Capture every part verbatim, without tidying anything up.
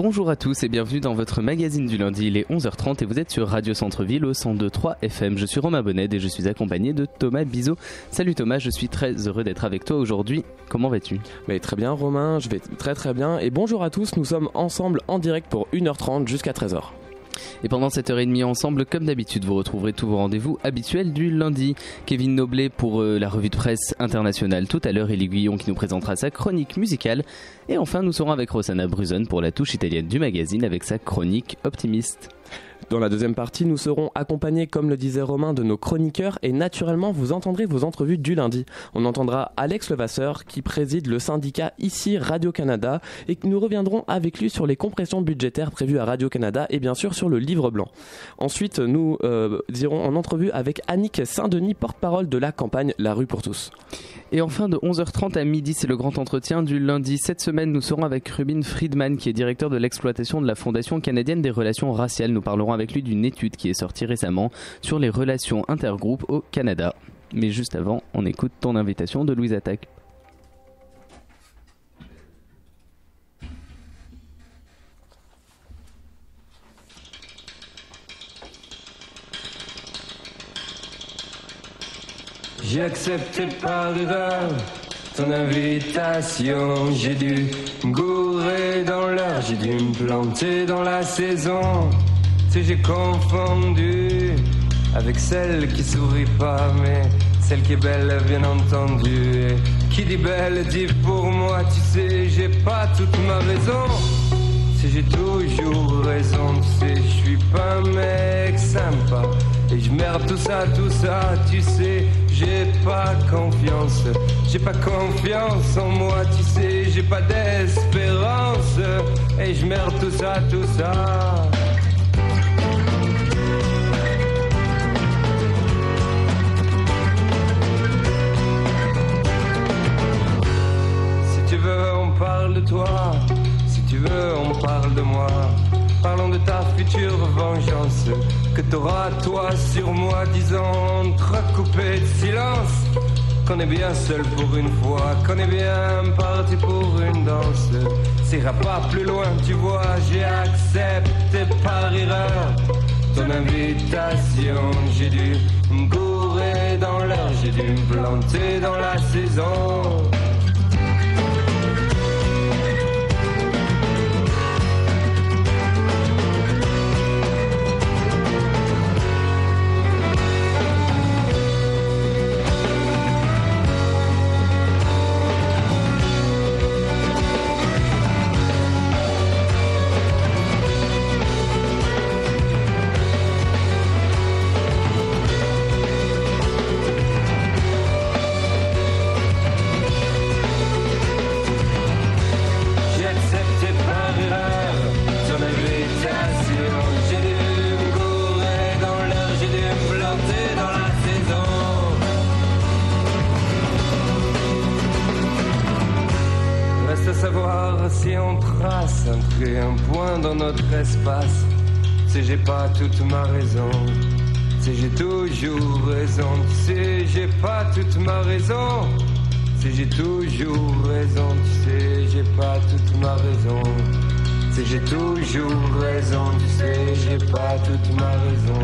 Bonjour à tous et bienvenue dans votre magazine du lundi, il est onze heures trente et vous êtes sur Radio Centre-Ville au cent deux virgule trois F M. Je suis Romain Bonnet et je suis accompagné de Thomas Bizot. Salut Thomas, je suis très heureux d'être avec toi aujourd'hui. Comment vas-tu ? Mais très bien Romain, je vais très très bien et bonjour à tous, nous sommes ensemble en direct pour une heure trente jusqu'à treize heures. Et pendant cette heure et demie ensemble, comme d'habitude, vous retrouverez tous vos rendez-vous habituels du lundi. Kevin Noblet pour euh, la revue de presse internationale tout à l'heure et l'Aiguillon qui nous présentera sa chronique musicale. Et enfin, nous serons avec Rossana Bruzon pour la touche italienne du magazine avec sa chronique optimiste. Dans la deuxième partie, nous serons accompagnés, comme le disait Romain, de nos chroniqueurs et naturellement, vous entendrez vos entrevues du lundi. On entendra Alex Levasseur qui préside le syndicat ici Radio-Canada et nous reviendrons avec lui sur les compressions budgétaires prévues à Radio-Canada et bien sûr sur le livre blanc. Ensuite, nous euh, irons en entrevue avec Annick Saint-Denis, porte-parole de la campagne La Rue pour tous. Et enfin, de onze heures trente à midi, c'est le grand entretien du lundi. Cette semaine, nous serons avec Rubin Friedman, qui est directeur de l'exploitation de la Fondation canadienne des relations raciales. Nous parlerons avec lui d'une étude qui est sortie récemment sur les relations intergroupes au Canada. Mais juste avant, on écoute ton invitation de Louise Attaque. J'ai accepté par erreur ton invitation, j'ai dû me gourer dans l'heure, j'ai dû me planter dans la saison. Si j'ai confondu avec celle qui sourit pas, mais celle qui est belle bien entendu. Et qui dit belle dit pour moi, tu sais, j'ai pas toute ma raison. Si j'ai toujours raison, tu sais, je suis pas un mec sympa. Et je merde tout ça, tout ça, tu sais, j'ai pas confiance. J'ai pas confiance en moi, tu sais, j'ai pas d'espérance. Et je merde tout ça, tout ça. Si tu veux, on parle de toi. Si tu veux, on parle de moi. Parlons de ta future vengeance que t'auras toi sur moi, disons entrecoupé de silence. Qu'on est bien seul pour une fois, qu'on est bien parti pour une danse. Ça ira pas plus loin, tu vois, j'ai accepté par erreur ton invitation. J'ai dû me gourer dans l'heure, j'ai dû me planter dans la saison. Si on trace un trait, un point dans notre espace, c'est j'ai pas toute ma raison, c'est j'ai toujours raison, tu sais j'ai pas toute ma raison, c'est j'ai toujours raison, tu sais j'ai pas toute ma raison, c'est j'ai toujours raison, tu sais j'ai pas toute ma raison.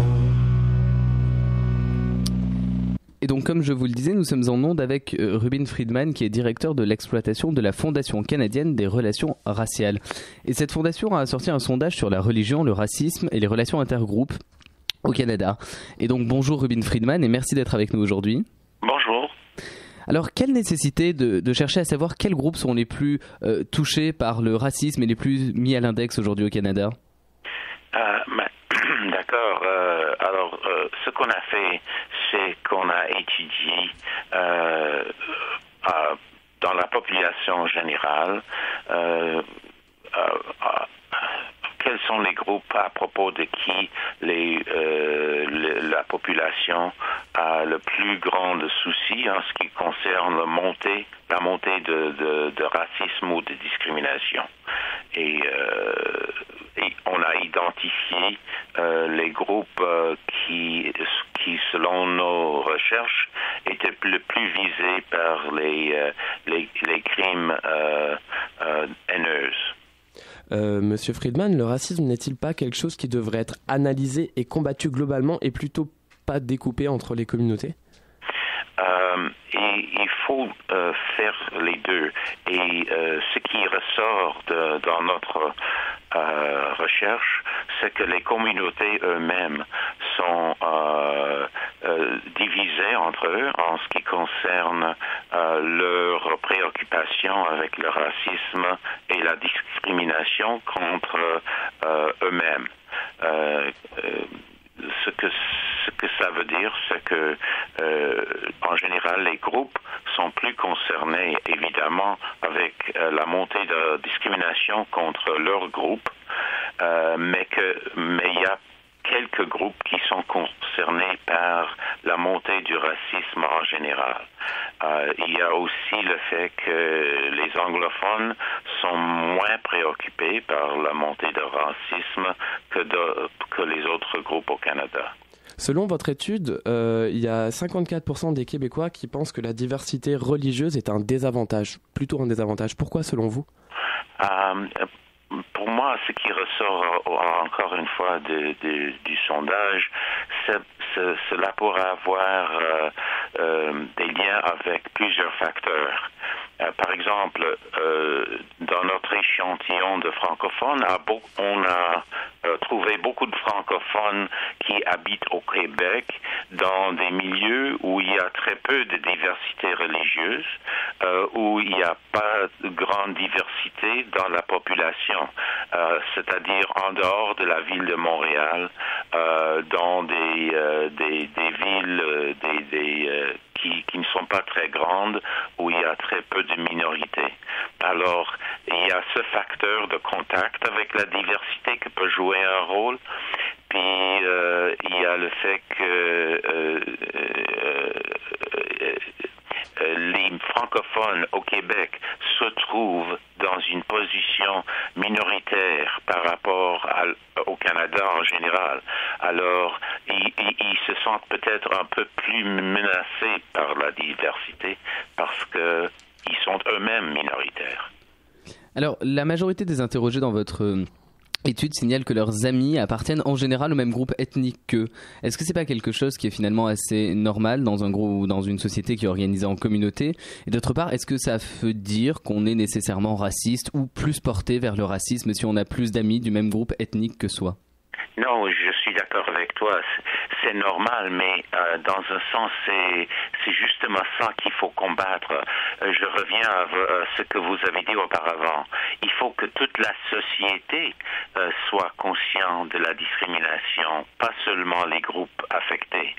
Et donc, comme je vous le disais, nous sommes en onde avec euh, Rubin Friedman, qui est directeur de l'exploitation de la Fondation canadienne des relations raciales. Et cette fondation a sorti un sondage sur la religion, le racisme et les relations intergroupes au Canada. Et donc, bonjour Rubin Friedman et merci d'être avec nous aujourd'hui. Bonjour. Alors, quelle nécessité de, de chercher à savoir quels groupes sont les plus euh, touchés par le racisme et les plus mis à l'index aujourd'hui au Canada ? Euh, mais, d'accord. Euh, alors, euh, ce qu'on a fait, c'est qu'on a étudié euh, euh, dans la population générale euh, euh, euh, quels sont les groupes à propos de qui les, euh, le, la population a le plus grand souci en ce qui concerne la montée, la montée de, de, de racisme ou de discrimination. Et, euh, et on a identifié euh, les groupes euh, qui, qui, selon nos recherches, étaient le plus visés par les, euh, les, les crimes euh, euh, haineux. Euh, Monsieur Friedman, le racisme n'est-il pas quelque chose qui devrait être analysé et combattu globalement et plutôt pas découpé entre les communautés ? Euh, et il faut euh, faire les deux. Et euh, ce qui ressort de, dans notre euh, recherche, c'est que les communautés eux-mêmes sont euh, euh, divisées entre eux en ce qui concerne euh, leur préoccupation avec le racisme et la discrimination contre euh, eux-mêmes. Euh, euh, Ce que, ce que ça veut dire, c'est que, euh, en général, les groupes sont plus concernés, évidemment, avec euh, la montée de discrimination contre leur groupe, euh, mais que, mais il y a quelques groupes qui sont concernés par la montée du racisme en général. Euh, il y a aussi le fait que les anglophones sont moins préoccupés par la montée de racisme que, de, que les autres groupes au Canada. Selon votre étude, euh, il y a cinquante-quatre pour cent des Québécois qui pensent que la diversité religieuse est un désavantage, plutôt un désavantage. Pourquoi selon vous ? Euh, Pour moi, ce qui ressort encore une fois de, de, du sondage, c'est, c'est, cela pourrait avoir euh, euh, des liens avec plusieurs facteurs. Euh, par exemple, euh, dans notre échantillon de francophones, on a euh, trouvé beaucoup de francophones qui habitent au Québec dans des milieux où il y a très peu de diversité religieuse, euh, où il n'y a pas de grande diversité dans la population, euh, c'est-à-dire en dehors de la ville de Montréal, euh, dans des, euh, des, des villes euh, des, des, euh, qui, qui ne sont pas très grandes, où il y a très peu de minorités. Alors, il y a ce facteur de contact avec la diversité qui peut jouer un rôle. Puis, euh, il y a le fait que euh, euh, euh, les francophones au Québec se trouvent dans une position minoritaire par rapport à, au Canada en général. Alors, ils, ils, ils se sentent peut-être un peu plus menacés par la diversité parce qu'ils sont eux-mêmes minoritaires. Alors, la majorité des interrogés dans votre euh, étude signalent que leurs amis appartiennent en général au même groupe ethnique qu'eux. Est-ce que c'est pas quelque chose qui est finalement assez normal dans un groupe, dans une société qui est organisée en communauté ? Et d'autre part, est-ce que ça veut dire qu'on est nécessairement raciste ou plus porté vers le racisme si on a plus d'amis du même groupe ethnique que soi ? Non, je suis d'accord avec toi. C'est normal, mais euh, dans un sens, c'est, c'est justement ça qu'il faut combattre. Euh, je reviens à euh, ce que vous avez dit auparavant. Il faut que toute la société euh, soit consciente de la discrimination, pas seulement les groupes affectés.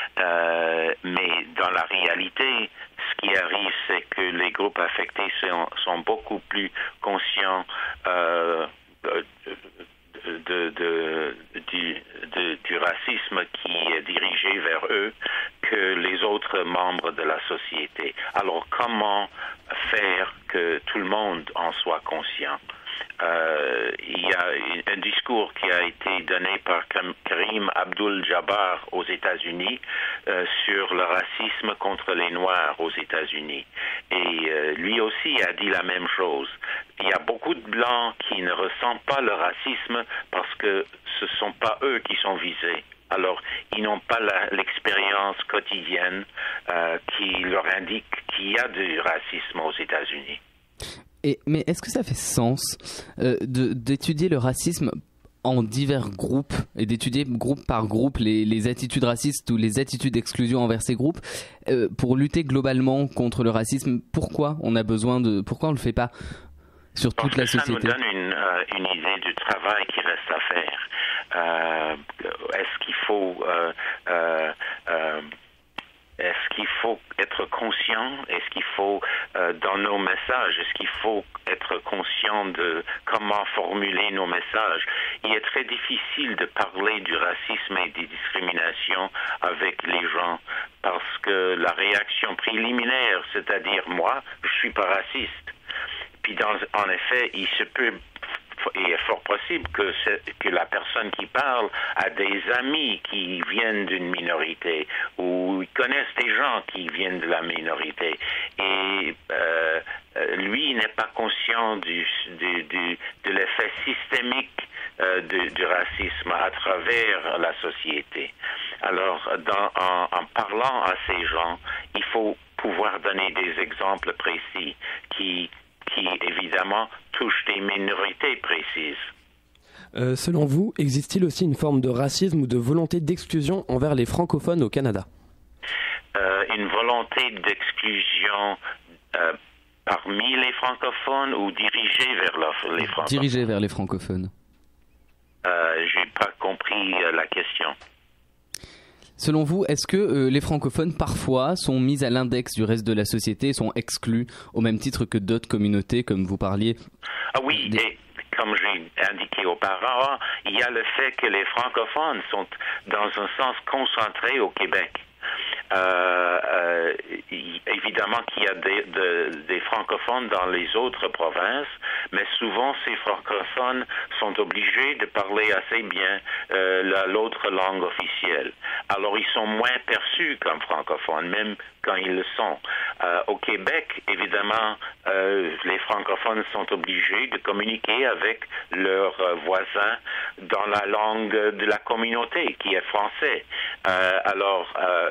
Euh, mais dans la réalité, ce qui arrive, c'est que les groupes affectés sont, sont beaucoup plus conscients euh, de, De, de, du, de, du racisme qui est dirigé vers eux que les autres membres de la société. Alors, comment faire que tout le monde en soit conscient? Euh, il y a un discours qui a été donné par Karim Abdul-Jabbar aux États-Unis euh, sur le racisme contre les Noirs aux États-Unis. Et euh, lui aussi a dit la même chose. Il y a beaucoup de Blancs qui ne ressentent pas le racisme parce que ce ne sont pas eux qui sont visés. Alors, ils n'ont pas la, l'expérience quotidienne euh, qui leur indique qu'il y a du racisme aux États-Unis. Et, mais est-ce que ça fait sens euh, de, d'étudier le racisme en divers groupes et d'étudier groupe par groupe les, les attitudes racistes ou les attitudes d'exclusion envers ces groupes euh, pour lutter globalement contre le racisme? Pourquoi on a besoin de, pourquoi on le fait pas sur toute Parce la que société? Ça nous donne une, euh, une idée du travail qui reste à faire. Euh, est-ce qu'il faut euh, euh, euh, Est-ce qu'il faut être conscient? Est-ce qu'il faut, euh, dans nos messages, est-ce qu'il faut être conscient de comment formuler nos messages? Il est très difficile de parler du racisme et des discriminations avec les gens parce que la réaction préliminaire, c'est-à-dire moi, je suis pas raciste. Puis dans, en effet, il se peut... Il est fort possible que, que la personne qui parle a des amis qui viennent d'une minorité ou ils connaissent des gens qui viennent de la minorité. Et euh, euh, lui n'est pas conscient du, du, du, de l'effet systémique euh, du, du racisme à travers la société. Alors, dans, en, en parlant à ces gens, il faut pouvoir donner des exemples précis qui, qui évidemment, touchent des minorités précises. Euh, selon vous, existe-t-il aussi une forme de racisme ou de volonté d'exclusion envers les francophones au Canada? Euh, une volonté d'exclusion euh, parmi les francophones ou dirigée vers la, les francophones? Dirigée vers les francophones. Euh, j'ai pas compris euh, la question. Selon vous, est-ce que euh, les francophones parfois sont mis à l'index du reste de la société, sont exclus au même titre que d'autres communautés, comme vous parliez? Ah oui, des... et comme j'ai indiqué auparavant, il y a le fait que les francophones sont dans un sens concentrés au Québec. Euh, euh, évidemment qu'il y a des, de, des francophones dans les autres provinces, mais souvent ces francophones sont obligés de parler assez bien euh, la, l'autre langue officielle. Alors ils sont moins perçus comme francophones, même quand ils le sont. Euh, au Québec, évidemment, euh, les francophones sont obligés de communiquer avec leurs euh, voisins dans la langue de la communauté, qui est français. Euh, alors, euh,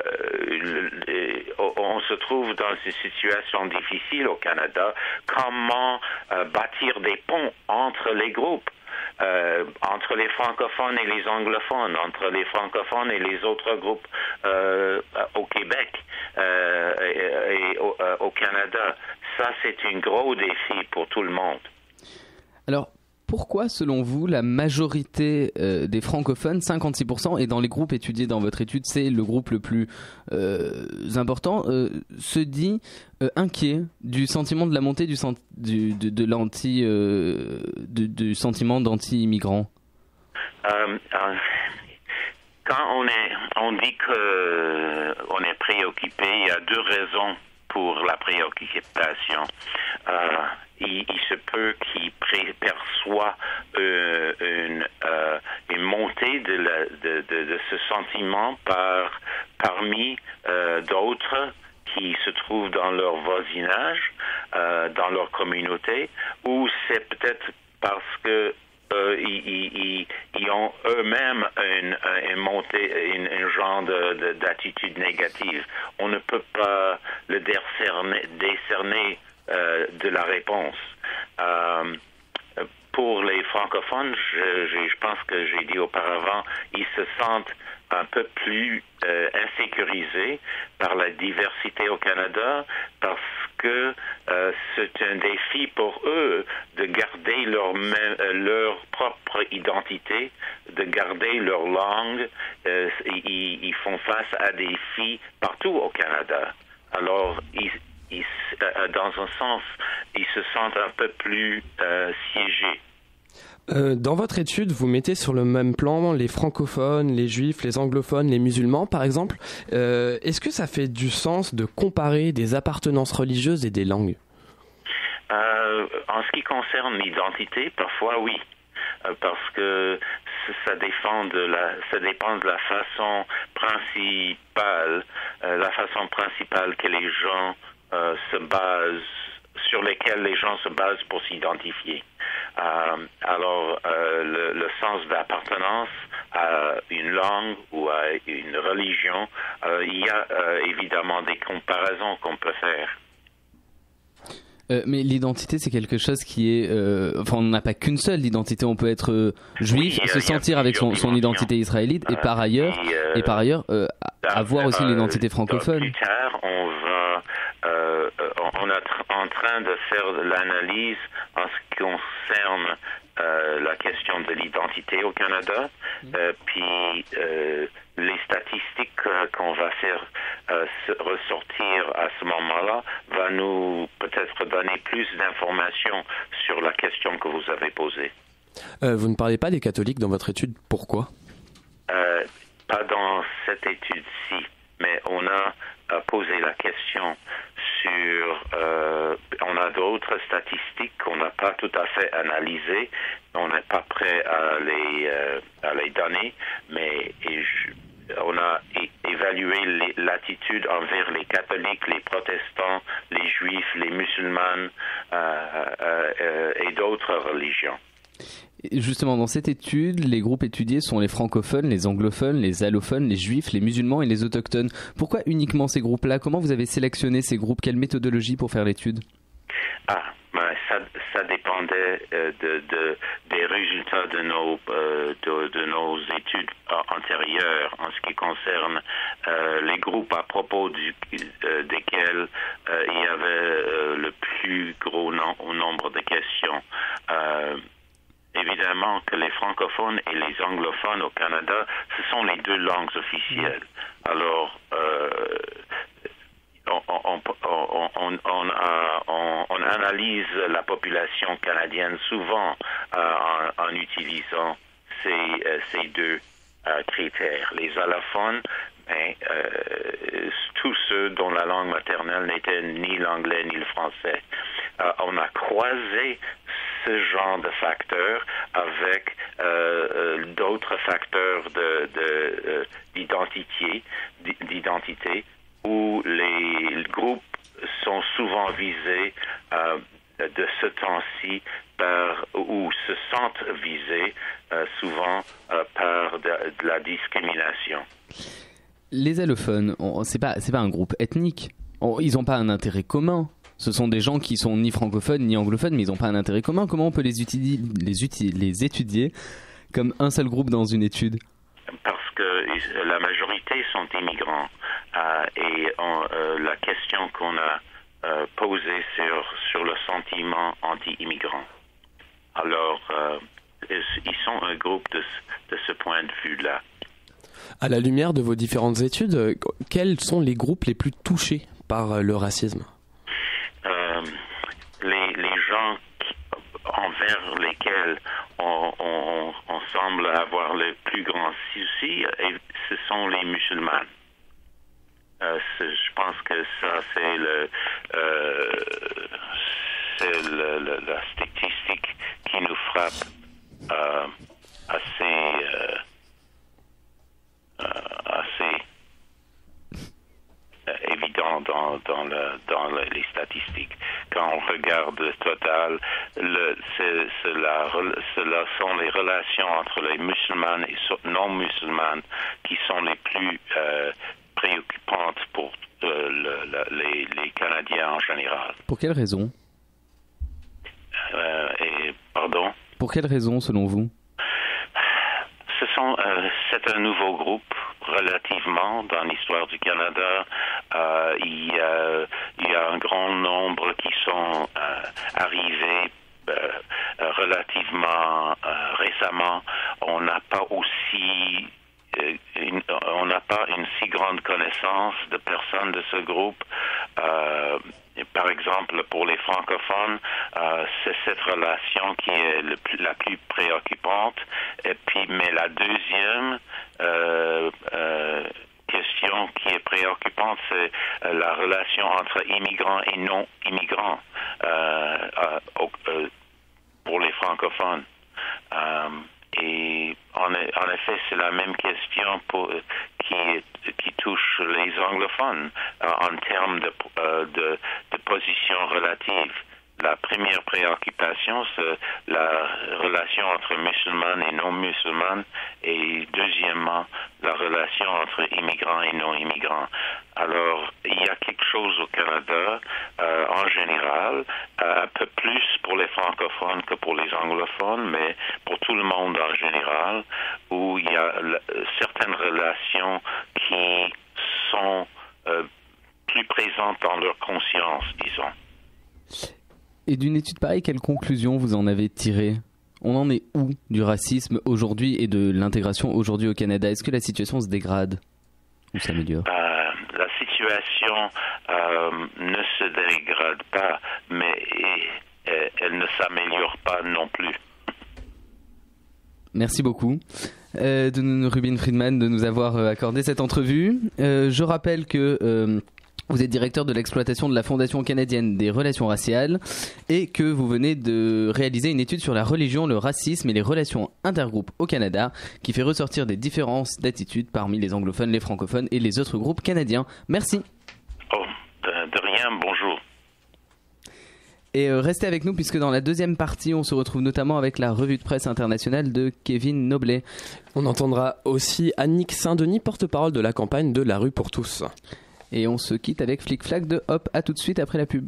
on se trouve dans une situation difficile au Canada. Comment euh, bâtir des ponts entre les groupes, euh, entre les francophones et les anglophones, entre les francophones et les autres groupes euh, au Québec euh, et, et au, euh, au Canada? Ça, c'est un gros défi pour tout le monde. Alors, pourquoi, selon vous, la majorité euh, des francophones, cinquante-six pour cent, et dans les groupes étudiés dans votre étude, c'est le groupe le plus euh, important, euh, se dit euh, inquiet du sentiment de la montée du, du, de, de l'anti, euh, du, du sentiment d'anti-immigrants? euh, euh, Quand on, est, on dit qu'on est préoccupé, il y a deux raisons pour la préoccupation. Euh, il, il se peut qu'il pré- perçoit euh, une, euh, une montée de, la, de, de, de ce sentiment par, parmi euh, d'autres qui se trouvent dans leur voisinage, euh, dans leur communauté, ou c'est peut-être parce que Euh, ils, ils, ils ont eux-mêmes une, une montée, une, un genre de, de, d'attitude négative. On ne peut pas le décerner, décerner euh, de la réponse. Euh, pour les francophones, je, je, je pense que j'ai dit auparavant, ils se sentent un peu plus euh, insécurisés par la diversité au Canada parce que euh, c'est un défi pour eux de garder leur, même, leur propre identité, de garder leur langue. Euh, ils, ils font face à des défis partout au Canada. Alors, ils, ils, euh, dans un sens, ils se sentent un peu plus euh, siégés. Euh, dans votre étude, vous mettez sur le même plan les francophones, les juifs, les anglophones, les musulmans, par exemple. Euh, est-ce que ça fait du sens de comparer des appartenances religieuses et des langues? Euh, en ce qui concerne l'identité, parfois oui, euh, parce que ça dépend de la, ça dépend de la façon principale, euh, la façon principale que les gens euh, se basent, sur lesquels les gens se basent pour s'identifier. Euh, alors, euh, le, le sens d'appartenance à une langue ou à une religion, euh, il y a euh, évidemment des comparaisons qu'on peut faire. Euh, mais l'identité, c'est quelque chose qui est... Euh, enfin, on n'a pas qu'une seule identité. On peut être euh, juif, oui, se sentir avec son, son identité israélite, et par ailleurs, et, euh, et par ailleurs euh, avoir aussi euh, l'identité francophone. Plus tard, on va... Euh, on est en train de faire l'analyse en ce qui concerne euh, la question de l'identité au Canada, euh, puis euh, les statistiques euh, qu'on va faire euh, ressortir à ce moment-là va nous peut-être donner plus d'informations sur la question que vous avez posée. Euh, vous ne parlez pas des catholiques dans votre étude, pourquoi? Euh, pas dans cette étude-ci, mais on a, a posé la question sur, euh, on a d'autres statistiques qu'on n'a pas tout à fait analysées, on n'est pas prêt à les, euh, à les donner, mais et je, on a évaluer les, l'attitude envers les catholiques, les protestants, les juifs, les musulmans euh, euh, et d'autres religions. Justement, dans cette étude, les groupes étudiés sont les francophones, les anglophones, les allophones, les juifs, les musulmans et les autochtones. Pourquoi uniquement ces groupes-là ? Comment vous avez sélectionné ces groupes ? Quelle méthodologie pour faire l'étude ? Ah, ben ça, ça dépendait euh, de, de, des résultats de nos, euh, de, de nos études antérieures en ce qui concerne euh, les groupes à propos du, euh, desquels euh, il y avait euh, le plus gros nom, nombre de questions. Euh, Évidemment que les francophones et les anglophones au Canada, ce sont les deux langues officielles. Alors, euh, on, on, on, on, on, on, on analyse la population canadienne souvent euh, en, en utilisant ces, euh, ces deux euh, critères. Les allophones, ben, euh, tous ceux dont la langue maternelle n'était ni l'anglais ni le français. Euh, on a croisé ce genre de facteurs avec euh, euh, d'autres facteurs de, de, euh, d'identité, d'identité où les groupes sont souvent visés euh, de ce temps-ci par, ou se sentent visés euh, souvent euh, par de, de la discrimination. Les allophones, on, c'est pas, c'est pas un groupe ethnique. On, ils n'ont pas un intérêt commun. Ce sont des gens qui sont ni francophones ni anglophones, mais ils n'ont pas un intérêt commun. Comment on peut les, utili- les, uti- les étudier comme un seul groupe dans une étude ? Parce que la majorité sont immigrants. Euh, et on, euh, la question qu'on a euh, posée sur, sur le sentiment anti-immigrant. Alors, euh, ils sont un groupe de, de ce point de vue-là. À la lumière de vos différentes études, quels sont les groupes les plus touchés par le racisme ? Euh, les, les gens qui, envers lesquels on, on, on semble avoir le plus grand souci, et ce sont les musulmans. Euh, je pense que ça, c'est, le, euh, c'est le, le, la statistique qui nous frappe euh, assez, euh, euh, assez évident dans, dans, le, dans le, les statistiques. Quand on regarde le total, le, c'est, c'est la, cela sont les relations entre les musulmans et non-musulmans qui sont les plus euh, préoccupantes pour euh, le, le, les, les Canadiens en général. Pour quelle raison ? Euh, et, pardon ? Pour quelle raison, selon vous ? Ce sont, euh, c'est un nouveau groupe relativement dans l'histoire du Canada. Euh, il, y a, il y a un grand nombre qui sont euh, arrivés euh, relativement euh, récemment. On n'a pas aussi euh, une, on n'a pas une si grande connaissance de personnes de ce groupe. Euh, par exemple, pour les francophones, euh, c'est cette relation qui est le plus, la plus préoccupante. Et puis, mais la deuxième euh, euh, question qui est préoccupante, c'est euh, la relation entre immigrants et non-immigrants euh, euh, euh, pour les francophones. Euh, et en, en effet, c'est la même question pour, qui, qui touche les anglophones euh, en termes de, euh, de, de position relative. La première préoccupation, c'est la relation entre musulmans et non-musulmans, et deuxièmement, la relation entre immigrants et non-immigrants. Alors, il y a quelque chose au Canada, euh, en général, euh, un peu plus pour les francophones que pour les anglophones, mais pour tout le monde en général, où il y a l- certaines relations qui sont euh, plus présentes dans leur conscience, disons. Et d'une étude pareille, quelle conclusion vous en avez tiré ? On en est où du racisme aujourd'hui et de l'intégration aujourd'hui au Canada ? Est-ce que la situation se dégrade ou s'améliore ? euh, La situation euh, ne se dégrade pas, mais et, elle ne s'améliore pas non plus. Merci beaucoup, euh, de Rubin Friedman, de nous avoir accordé cette entrevue. Euh, je rappelle que... Euh, Vous êtes directeur de l'exploitation de la Fondation canadienne des relations raciales et que vous venez de réaliser une étude sur la religion, le racisme et les relations intergroupes au Canada qui fait ressortir des différences d'attitude parmi les anglophones, les francophones et les autres groupes canadiens. Merci. Oh, de, de rien, bonjour. Et euh, restez avec nous puisque dans la deuxième partie, on se retrouve notamment avec la revue de presse internationale de Kevin Noblet. On entendra aussi Annick Saint-Denis, porte-parole de la campagne de La Rue pour tous. Et on se quitte avec Flic Flac de Hop. À tout de suite après la pub.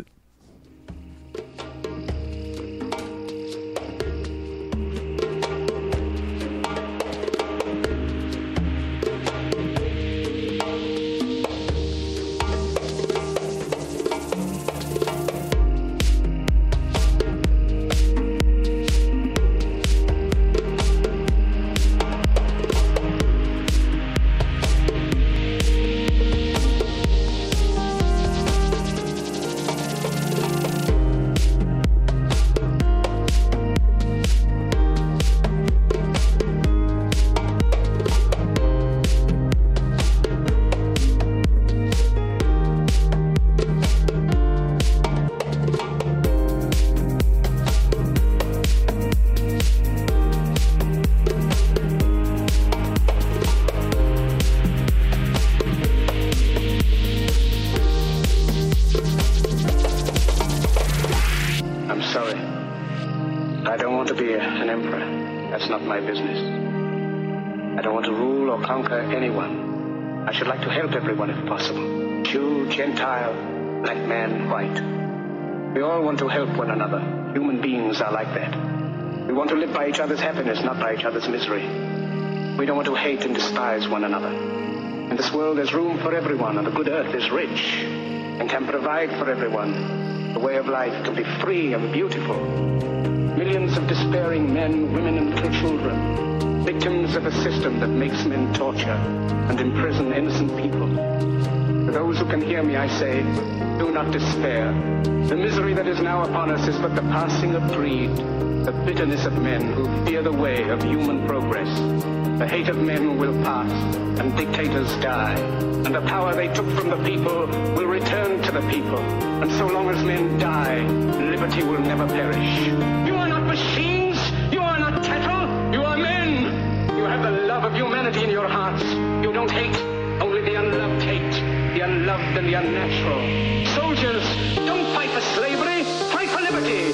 Each other's happiness, not by each other's misery. We don't want to hate and despise one another. In this world there's room for everyone, and the good earth is rich and can provide for everyone. The way of life can be free and beautiful. Millions of despairing men, women and little children, victims of a system that makes men torture and imprison innocent people. To those who can hear me, I say, do not despair. The misery that is now upon us is but the passing of greed, the bitterness of men who fear the way of human progress. The hate of men will pass, and dictators die, and the power they took from the people will return to the people. And so long as men die, liberty will never perish. You are not machines, you are not cattle, you are men. You have the love of humanity in your hearts. You don't hate, only the unloved hate, the unloved and the unnatural. Soldiers, don't fight for slavery, fight for liberty.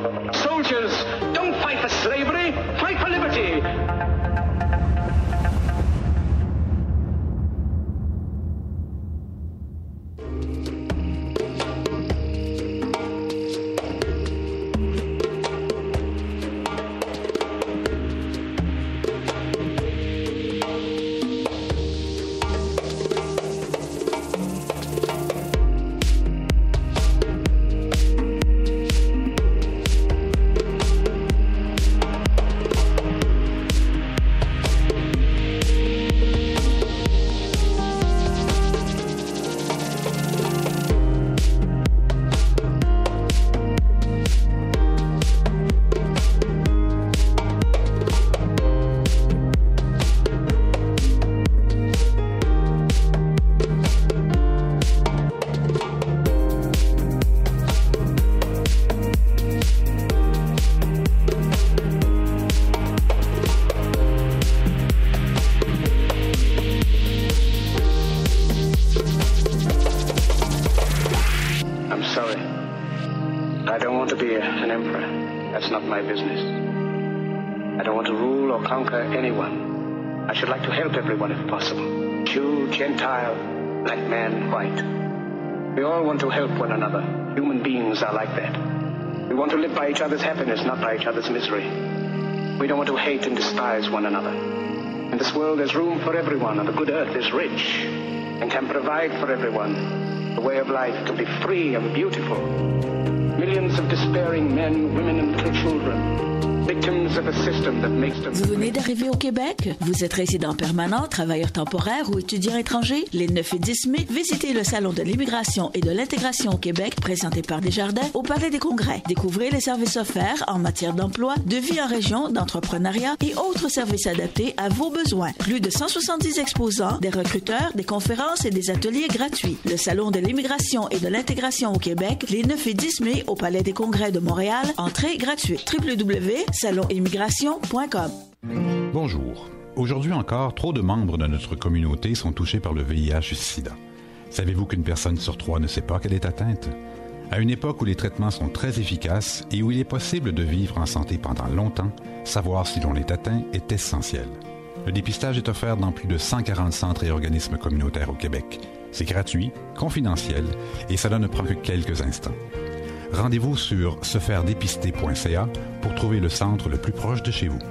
Soldiers, don't fight for slavery, fight for liberty. Each other's happiness, not by each other's misery. We don't want to hate and despise one another. In this world there's room for everyone, and the good earth is rich and can provide for everyone. The way of life can be free and beautiful. Millions of despairing men, women and little children, victims of a system that makes them... Vous venez d'arriver au Québec? Vous êtes résident permanent, travailleur temporaire ou étudiant étranger? Les neuf et dix mai, visitez le Salon de l'immigration et de l'intégration au Québec, présenté par Desjardins, au Palais des Congrès. Découvrez les services offerts en matière d'emploi, de vie en région, d'entrepreneuriat et autres services adaptés à vos besoins. Plus de cent soixante-dix exposants, des recruteurs, des conférences et des ateliers gratuits. Le Salon de l'immigration et de l'intégration au Québec, les neuf et dix mai, au Palais des Congrès de Montréal, entrée gratuite. w w w point salon immigration point com. Bonjour. Aujourd'hui encore, trop de membres de notre communauté sont touchés par le V I H sida. Savez-vous qu'une personne sur trois ne sait pas qu'elle est atteinte? À une époque où les traitements sont très efficaces et où il est possible de vivre en santé pendant longtemps, savoir si l'on est atteint est essentiel. Le dépistage est offert dans plus de cent quarante centres et organismes communautaires au Québec. C'est gratuit, confidentiel et cela ne prend que quelques instants. Rendez-vous sur se faire dépister point c a pour trouver le centre le plus proche de chez vous.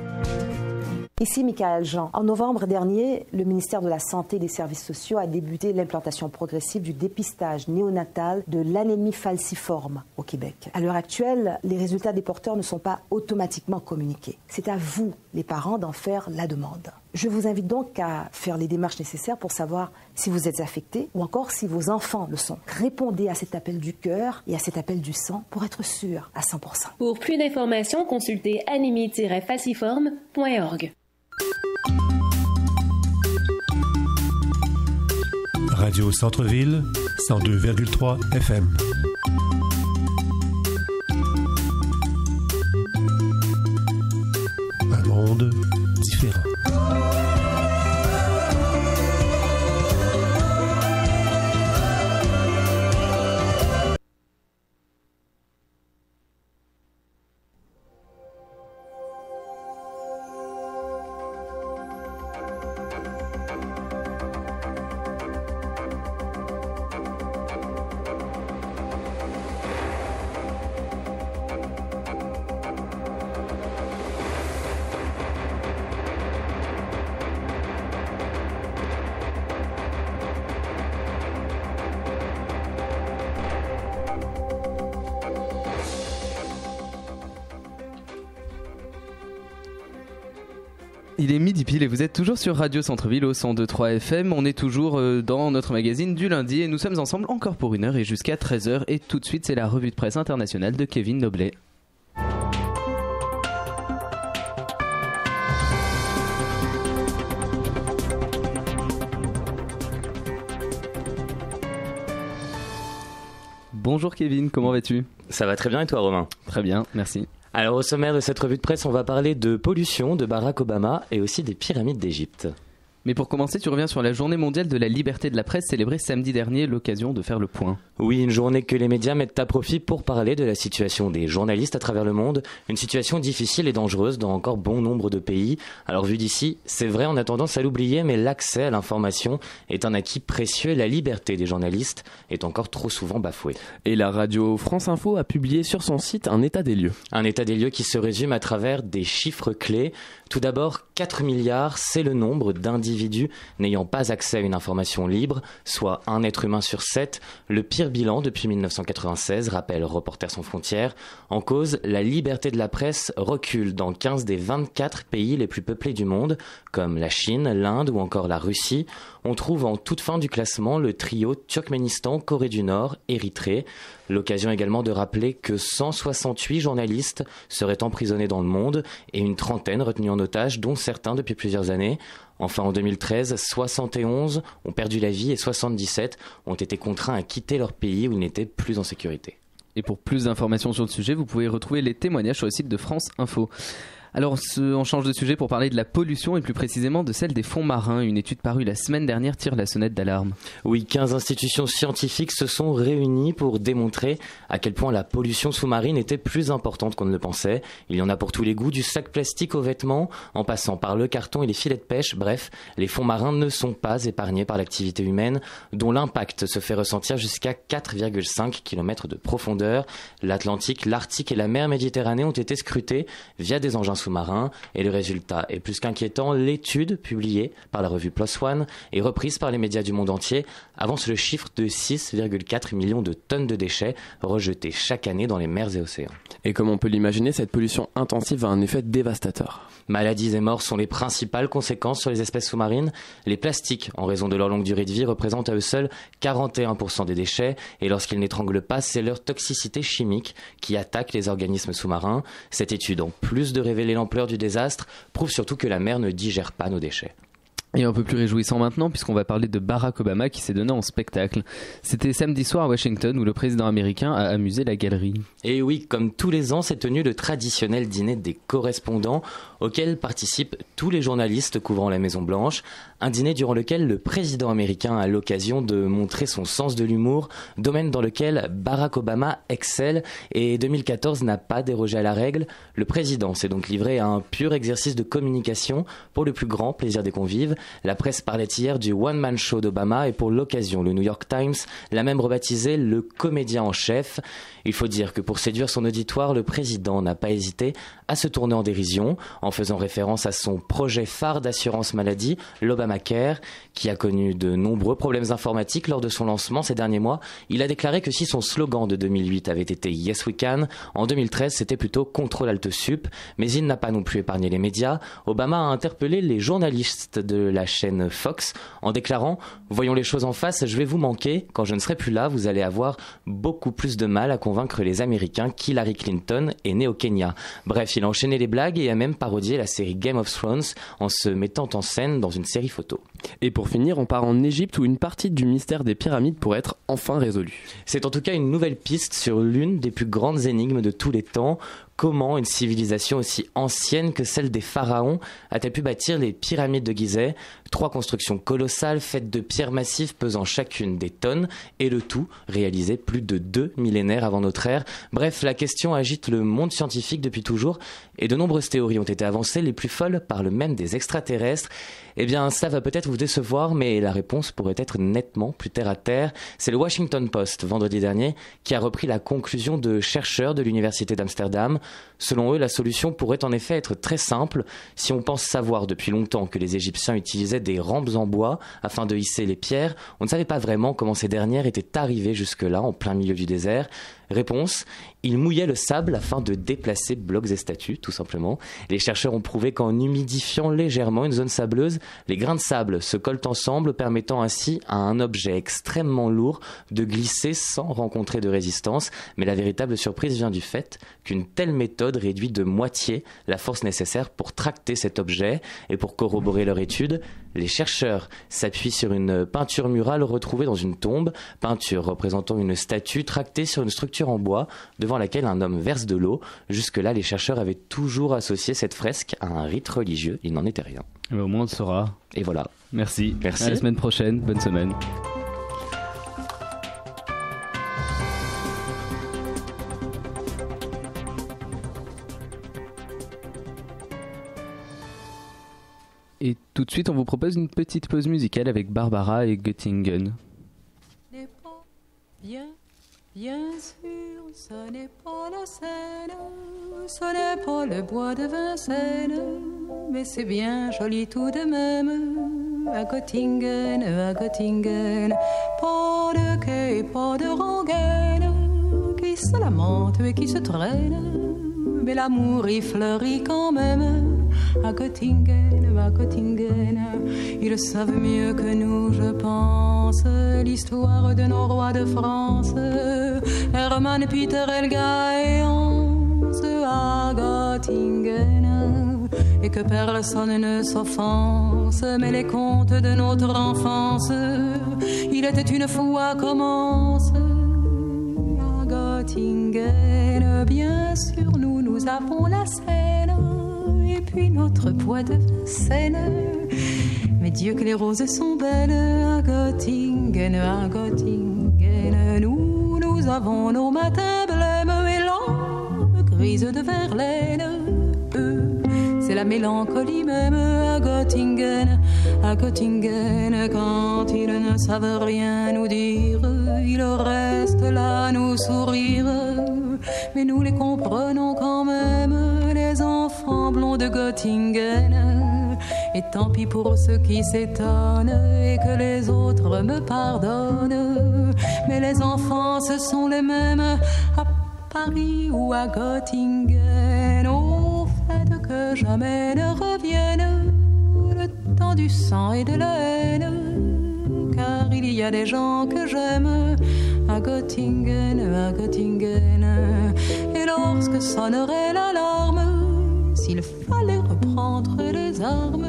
Ici Michaël Jean. En novembre dernier, le ministère de la Santé et des Services sociaux a débuté l'implantation progressive du dépistage néonatal de l'anémie falciforme au Québec. À l'heure actuelle, les résultats des porteurs ne sont pas automatiquement communiqués. C'est à vous, les parents, d'en faire la demande. Je vous invite donc à faire les démarches nécessaires pour savoir si vous êtes affecté ou encore si vos enfants le sont. Répondez à cet appel du cœur et à cet appel du sang pour être sûr à cent pour cent. Pour plus d'informations, consultez anémie tiret falciforme point org. Radio Centre-Ville, cent deux virgule trois F M. Un monde différent. Il est midi pile et vous êtes toujours sur Radio Centre-Ville au cent deux virgule trois F M. On est toujours euh, dans notre magazine du lundi et nous sommes ensemble encore pour une heure et jusqu'à treize heures. Et tout de suite, c'est la revue de presse internationale de Kevin Noblet. Bonjour Kevin, comment vas-tu ? Ça va très bien et toi Romain ? Très bien, merci. Alors au sommaire de cette revue de presse, on va parler de pollution de Barack Obama et aussi des pyramides d'Égypte. Mais pour commencer, tu reviens sur la journée mondiale de la liberté de la presse célébrée samedi dernier, l'occasion de faire le point. Oui, une journée que les médias mettent à profit pour parler de la situation des journalistes à travers le monde. Une situation difficile et dangereuse dans encore bon nombre de pays. Alors vu d'ici, c'est vrai, on a tendance à l'oublier, mais l'accès à l'information est un acquis précieux et la liberté des journalistes est encore trop souvent bafouée. Et la radio France Info a publié sur son site un état des lieux. Un état des lieux qui se résume à travers des chiffres clés. Tout d'abord, quatre milliards, c'est le nombre d'individus n'ayant pas accès à une information libre, soit un être humain sur sept. Le pire bilan depuis dix-neuf cent quatre-vingt-seize, rappelle Reporters sans frontières. En cause, la liberté de la presse recule dans quinze des vingt-quatre pays les plus peuplés du monde, comme la Chine, l'Inde ou encore la Russie. On trouve en toute fin du classement le trio Turkménistan, Corée du Nord, Érythrée. L'occasion également de rappeler que cent soixante-huit journalistes seraient emprisonnés dans le monde et une trentaine retenus en otage, dont certains depuis plusieurs années. Enfin, en deux mille treize, soixante et onze ont perdu la vie et soixante-dix-sept ont été contraints à quitter leur pays où ils n'étaient plus en sécurité. Et pour plus d'informations sur le sujet, vous pouvez retrouver les témoignages sur le site de France Info. Alors, on change de sujet pour parler de la pollution et plus précisément de celle des fonds marins. Une étude parue la semaine dernière tire la sonnette d'alarme. Oui, quinze institutions scientifiques se sont réunies pour démontrer à quel point la pollution sous-marine était plus importante qu'on ne le pensait. Il y en a pour tous les goûts, du sac plastique aux vêtements, en passant par le carton et les filets de pêche. Bref, les fonds marins ne sont pas épargnés par l'activité humaine, dont l'impact se fait ressentir jusqu'à quatre virgule cinq kilomètres de profondeur. L'Atlantique, l'Arctique et la mer Méditerranée ont été scrutés via des engins sous-marins et le résultat est plus qu'inquiétant. L'étude publiée par la revue PLOS ONE et reprise par les médias du monde entier avance le chiffre de six virgule quatre millions de tonnes de déchets rejetés chaque année dans les mers et océans. Et comme on peut l'imaginer, cette pollution intensive a un effet dévastateur. Maladies et morts sont les principales conséquences sur les espèces sous-marines. Les plastiques, en raison de leur longue durée de vie, représentent à eux seuls quarante et un pour cent des déchets et lorsqu'ils n'étranglent pas, c'est leur toxicité chimique qui attaque les organismes sous-marins. Cette étude, en plus de révéler l'ampleur du désastre, prouve surtout que la mer ne digère pas nos déchets. Et un peu plus réjouissant maintenant, puisqu'on va parler de Barack Obama qui s'est donné en spectacle. C'était samedi soir à Washington où le président américain a amusé la galerie. Et oui, comme tous les ans, s'est tenu le traditionnel dîner des correspondants auquel participent tous les journalistes couvrant la Maison Blanche. Un dîner durant lequel le président américain a l'occasion de montrer son sens de l'humour, domaine dans lequel Barack Obama excelle et deux mille quatorze n'a pas dérogé à la règle. Le président s'est donc livré à un pur exercice de communication pour le plus grand plaisir des convives. La presse parlait hier du one-man show d'Obama et pour l'occasion, le New York Times l'a même rebaptisé le comédien en chef. Il faut dire que pour séduire son auditoire, le président n'a pas hésité à se tourner en dérision en faisant référence à son projet phare d'assurance maladie, l'Obamacare, qui a connu de nombreux problèmes informatiques lors de son lancement ces derniers mois. Il a déclaré que si son slogan de deux mille huit avait été Yes We Can, en deux mille treize c'était plutôt Contrôle Alt Sup, mais il n'a pas non plus épargné les médias. Obama a interpellé les journalistes de la chaîne Fox en déclarant « Voyons les choses en face, je vais vous manquer. Quand je ne serai plus là, vous allez avoir beaucoup plus de mal à convaincre les Américains qu'Hillary Clinton est née au Kenya. » Bref, il a enchaîné les blagues et a même parodié la série Game of Thrones en se mettant en scène dans une série photo. Et pour finir, on part en Égypte où une partie du mystère des pyramides pourrait être enfin résolue. C'est en tout cas une nouvelle piste sur l'une des plus grandes énigmes de tous les temps. Comment une civilisation aussi ancienne que celle des pharaons a-t-elle pu bâtir les pyramides de Gizeh? Trois constructions colossales faites de pierres massives pesant chacune des tonnes et le tout réalisé plus de deux millénaires avant notre ère. Bref, la question agite le monde scientifique depuis toujours et de nombreuses théories ont été avancées, les plus folles parlent même des extraterrestres. Eh bien, cela va peut-être vous décevoir, mais la réponse pourrait être nettement plus terre à terre. C'est le Washington Post, vendredi dernier, qui a repris la conclusion de chercheurs de l'université d'Amsterdam. Selon eux, la solution pourrait en effet être très simple. Si on pense savoir depuis longtemps que les Égyptiens utilisaient des rampes en bois afin de hisser les pierres, on ne savait pas vraiment comment ces dernières étaient arrivées jusque-là, en plein milieu du désert. Réponse, ils mouillaient le sable afin de déplacer blocs et statues, tout simplement. Les chercheurs ont prouvé qu'en humidifiant légèrement une zone sableuse, les grains de sable se collent ensemble, permettant ainsi à un objet extrêmement lourd de glisser sans rencontrer de résistance. Mais la véritable surprise vient du fait qu'une telle méthode réduit de moitié la force nécessaire pour tracter cet objet. Et pour corroborer leur étude, les chercheurs s'appuient sur une peinture murale retrouvée dans une tombe, peinture représentant une statue tractée sur une structure en bois devant laquelle un homme verse de l'eau. Jusque-là, les chercheurs avaient toujours associé cette fresque à un rite religieux. Il n'en était rien. Mais au moins on le saura. Et voilà. Merci. Merci. À la semaine prochaine. Bonne semaine. Et tout de suite, on vous propose une petite pause musicale avec Barbara et Göttingen. Bien, bien sûr, ce n'est pas la Seine, ce n'est pas le bois de Vincennes, mais c'est bien joli tout de même, à Göttingen, à Göttingen. Pas de quai, pas de rengaine, qui se lamente et qui se traîne, mais l'amour y fleurit quand même, à Göttingen, à Göttingen. Ils savent mieux que nous, je pense, l'histoire de nos rois de France, Hermann, Peter, Helga et Hans, à Göttingen. Et que personne ne s'offense, mais les contes de notre enfance, il était une fois commence, à Göttingen. Bien sûr, nous, nous avons la Seine, et puis notre bois de Vincennes. Mais Dieu que les roses sont belles à Göttingen, à Göttingen. Nous, nous avons nos matins blêmes et l'âme grise de Verlaine. Eux, c'est la mélancolie même à Göttingen, à Göttingen. Quand ils ne savent rien nous dire, ils restent là à nous sourire. Mais nous les comprenons quand même, les enfants blonds de Göttingen. Et tant pis pour ceux qui s'étonnent et que les autres me pardonnent. Mais les enfants, ce sont les mêmes à Paris ou à Göttingen. Au fait que jamais ne revienne le temps du sang et de la haine. Car il y a des gens que j'aime à Göttingen, à Göttingen. Et lorsque sonnerait l'alarme, s'il fallait reprendre les armes,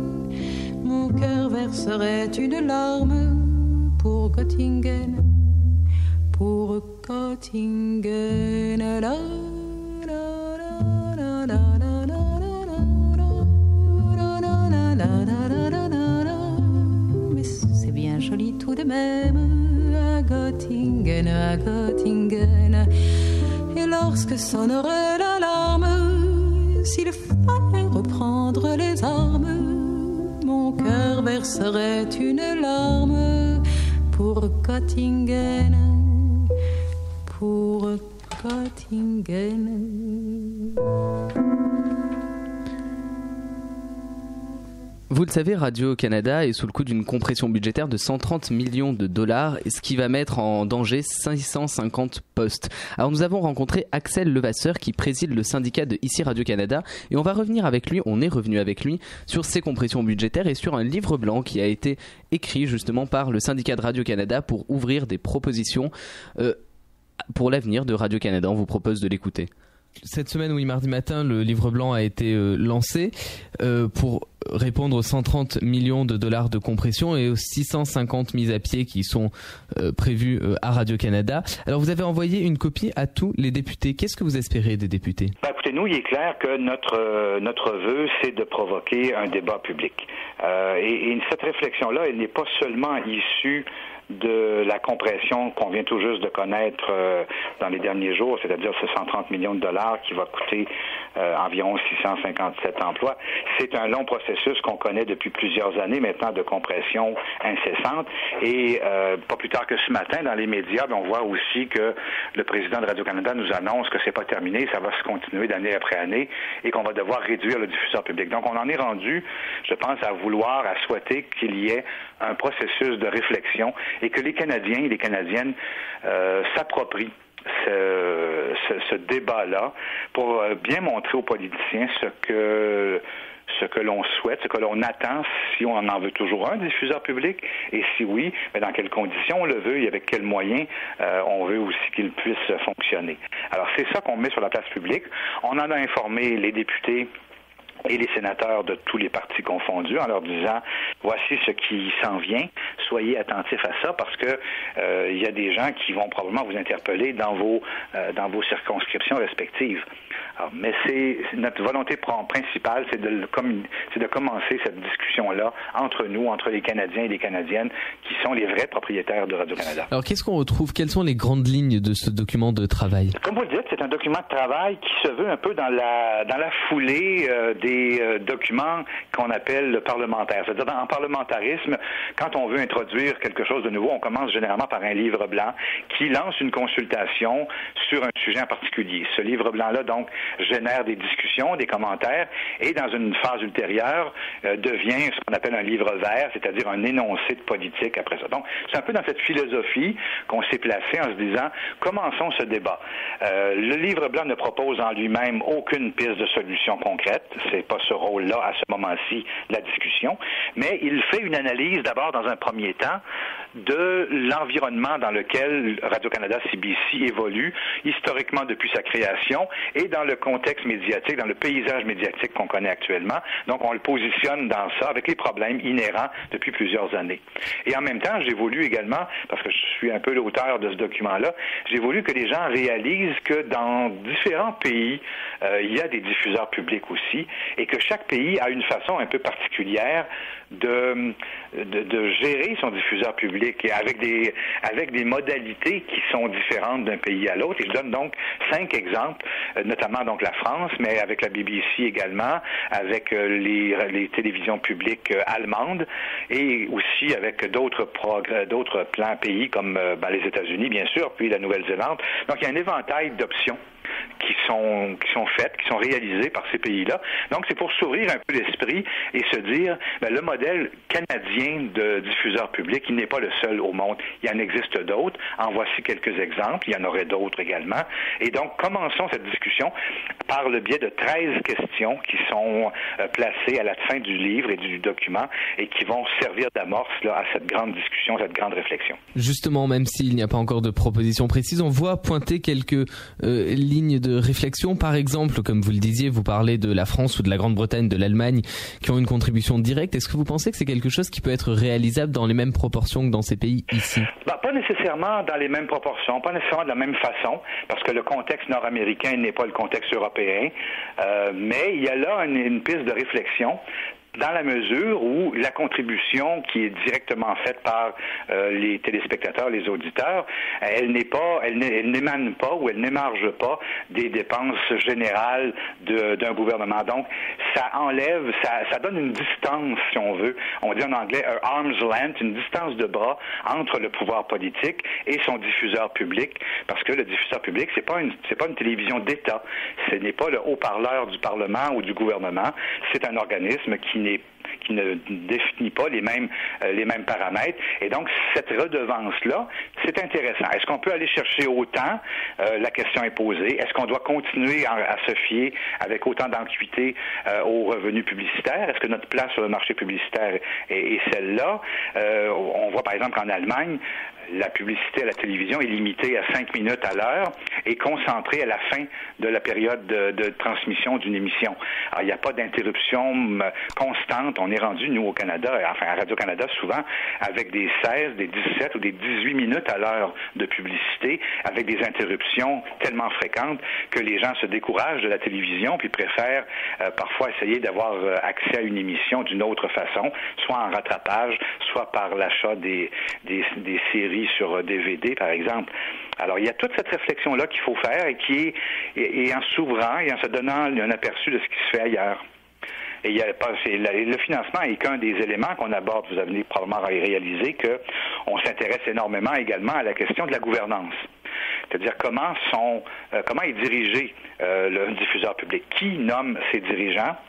mon cœur verserait une larme pour Göttingen, pour Göttingen. La, la, la, la, la, la, la, la, la. Mais c'est bien joli tout de même à Göttingen, à Göttingen. Et lorsque sonnerait l'alarme, s'il fallait reprendre les armes, mon cœur verserait une larme pour Göttingen, pour Göttingen. Vous le savez, Radio-Canada est sous le coup d'une compression budgétaire de cent trente millions de dollars, ce qui va mettre en danger cinq cent cinquante postes. Alors nous avons rencontré Axel Levasseur qui préside le syndicat de ici Radio-Canada et on va revenir avec lui, on est revenu avec lui sur ces compressions budgétaires et sur un livre blanc qui a été écrit justement par le syndicat de Radio-Canada pour ouvrir des propositions euh, pour l'avenir de Radio-Canada. On vous propose de l'écouter. Cette semaine, oui, mardi matin, le livre blanc a été euh, lancé euh, pour répondre aux cent trente millions de dollars de compression et aux six cent cinquante mises à pied qui sont euh, prévues euh, à Radio-Canada. Alors, vous avez envoyé une copie à tous les députés. Qu'est-ce que vous espérez des députés? Ben, écoutez, nous, il est clair que notre euh, notre vœu, c'est de provoquer un débat public. Euh, et, et cette réflexion-là, elle n'est pas seulement issue de la compression qu'on vient tout juste de connaître euh, dans les derniers jours, c'est-à-dire ce cent trente millions de dollars qui va coûter euh, environ six cent cinquante-sept emplois. C'est un long processus qu'on connaît depuis plusieurs années maintenant de compression incessante. Et euh, pas plus tard que ce matin, dans les médias, on voit aussi que le président de Radio-Canada nous annonce que c'est pas terminé, ça va se continuer d'année après année et qu'on va devoir réduire le diffuseur public. Donc on en est rendu, je pense, à vouloir, à souhaiter qu'il y ait un processus de réflexion et que les Canadiens et les Canadiennes euh, s'approprient ce, ce, ce débat-là pour bien montrer aux politiciens ce que ce que l'on souhaite, ce que l'on attend, si on en veut toujours un diffuseur public, et si oui, mais dans quelles conditions on le veut et avec quels moyens euh, on veut aussi qu'il puisse fonctionner. Alors c'est ça qu'on met sur la place publique. On en a informé les députés et les sénateurs de tous les partis confondus en leur disant voici ce qui s'en vient, soyez attentifs à ça parce que euh, il y a des gens qui vont probablement vous interpeller dans vos euh, dans vos circonscriptions respectives. Alors, mais c'est, c'est notre volonté principale, c'est de, c'est de commencer cette discussion-là entre nous, entre les Canadiens et les Canadiennes, qui sont les vrais propriétaires de Radio-Canada. Alors, qu'est-ce qu'on retrouve? Quelles sont les grandes lignes de ce document de travail? Comme vous le dites, c'est un document de travail qui se veut un peu dans la dans la foulée euh, des euh, documents qu'on appelle le parlementaire. C'est-à-dire, en parlementarisme, quand on veut introduire quelque chose de nouveau, on commence généralement par un livre blanc qui lance une consultation sur un sujet en particulier. Ce livre blanc-là, donc, génère des discussions, des commentaires, et dans une phase ultérieure, euh, devient ce qu'on appelle un livre vert, c'est-à-dire un énoncé de politique après ça. Donc, c'est un peu dans cette philosophie qu'on s'est placé en se disant, commençons ce débat. Euh, le livre blanc ne propose en lui-même aucune piste de solution concrète, c'est pas ce rôle-là à ce moment-ci de la discussion, mais il fait une analyse d'abord dans un premier temps de l'environnement dans lequel Radio-Canada C B C évolue historiquement depuis sa création et dans le contexte médiatique, dans le paysage médiatique qu'on connaît actuellement. Donc, on le positionne dans ça avec les problèmes inhérents depuis plusieurs années. Et en même temps, j'ai voulu également, parce que je suis un peu l'auteur de ce document-là, j'ai voulu que les gens réalisent que dans différents pays, euh, il y a des diffuseurs publics aussi et que chaque pays a une façon un peu particulière de, de, de gérer son diffuseur public et avec des, avec des modalités qui sont différentes d'un pays à l'autre. Et je donne donc cinq exemples, notamment donc la France, mais avec la B B C également, avec les, les télévisions publiques allemandes et aussi avec d'autres progrès, d'autres plans pays comme ben, les États-Unis, bien sûr, puis la Nouvelle-Zélande. Donc, il y a un éventail d'options qui sont qui sont faites, qui sont réalisées par ces pays-là. Donc, c'est pour s'ouvrir un peu l'esprit et se dire, ben, le modèle canadien de diffuseur public, il n'est pas le seul au monde. Il y en existe d'autres. En voici quelques exemples. Il y en aurait d'autres également. Et donc, commençons cette discussion par le biais de treize questions qui sont euh, placées à la fin du livre et du document et qui vont servir d'amorce là, à cette grande discussion, cette grande réflexion. Justement, même s'il n'y a pas encore de proposition précise, on voit pointer quelques euh, lignes de réflexion. Par exemple, comme vous le disiez, vous parlez de la France ou de la Grande-Bretagne, de l'Allemagne, qui ont une contribution directe. Est-ce que vous pensez que c'est quelque chose qui peut être réalisable dans les mêmes proportions que dans ces pays ici? Ben, pas nécessairement dans les mêmes proportions, pas nécessairement de la même façon, parce que le contexte nord-américain n'est pas le contexte européen, euh, mais il y a là une, une piste de réflexion dans la mesure où la contribution qui est directement faite par euh, les téléspectateurs, les auditeurs, elle n'est pas, elle, elle n'émane pas ou elle n'émarge pas des dépenses générales de, d'un gouvernement. Donc, ça enlève, ça, ça donne une distance, si on veut, on dit en anglais un arm's length, une distance de bras entre le pouvoir politique et son diffuseur public, parce que le diffuseur public, c'est pas une, c'est pas une télévision d'État, ce n'est pas le haut-parleur du Parlement ou du gouvernement, c'est un organisme qui n'est qui ne définit pas les mêmes euh, les mêmes paramètres. Et donc, cette redevance-là, c'est intéressant. Est-ce qu'on peut aller chercher autant? Euh, la question est posée. Est-ce qu'on doit continuer à, à se fier avec autant d'acuité euh, aux revenus publicitaires? Est-ce que notre place sur le marché publicitaire est, est celle-là? Euh, on voit, par exemple, qu'en Allemagne, la publicité à la télévision est limitée à cinq minutes à l'heure et concentrée à la fin de la période de, de transmission d'une émission. Alors, il n'y a pas d'interruption constante. On est rendu, nous, au Canada, enfin à Radio-Canada, souvent, avec des seize, des dix-sept ou des dix-huit minutes à l'heure de publicité, avec des interruptions tellement fréquentes que les gens se découragent de la télévision puis préfèrent euh, parfois essayer d'avoir euh, accès à une émission d'une autre façon, soit en rattrapage, soit par l'achat des, des, des séries sur D V D, par exemple. Alors, il y a toute cette réflexion-là qu'il faut faire et qui est, et, et en s'ouvrant et en se donnant un aperçu de ce qui se fait ailleurs. Et il y a pas, c'est, le financement est qu'un des éléments qu'on aborde. Vous avez probablement réalisé qu'on s'intéresse énormément également à la question de la gouvernance. C'est-à-dire comment sont, euh, comment est dirigé euh, le diffuseur public, qui nomme ses dirigeants,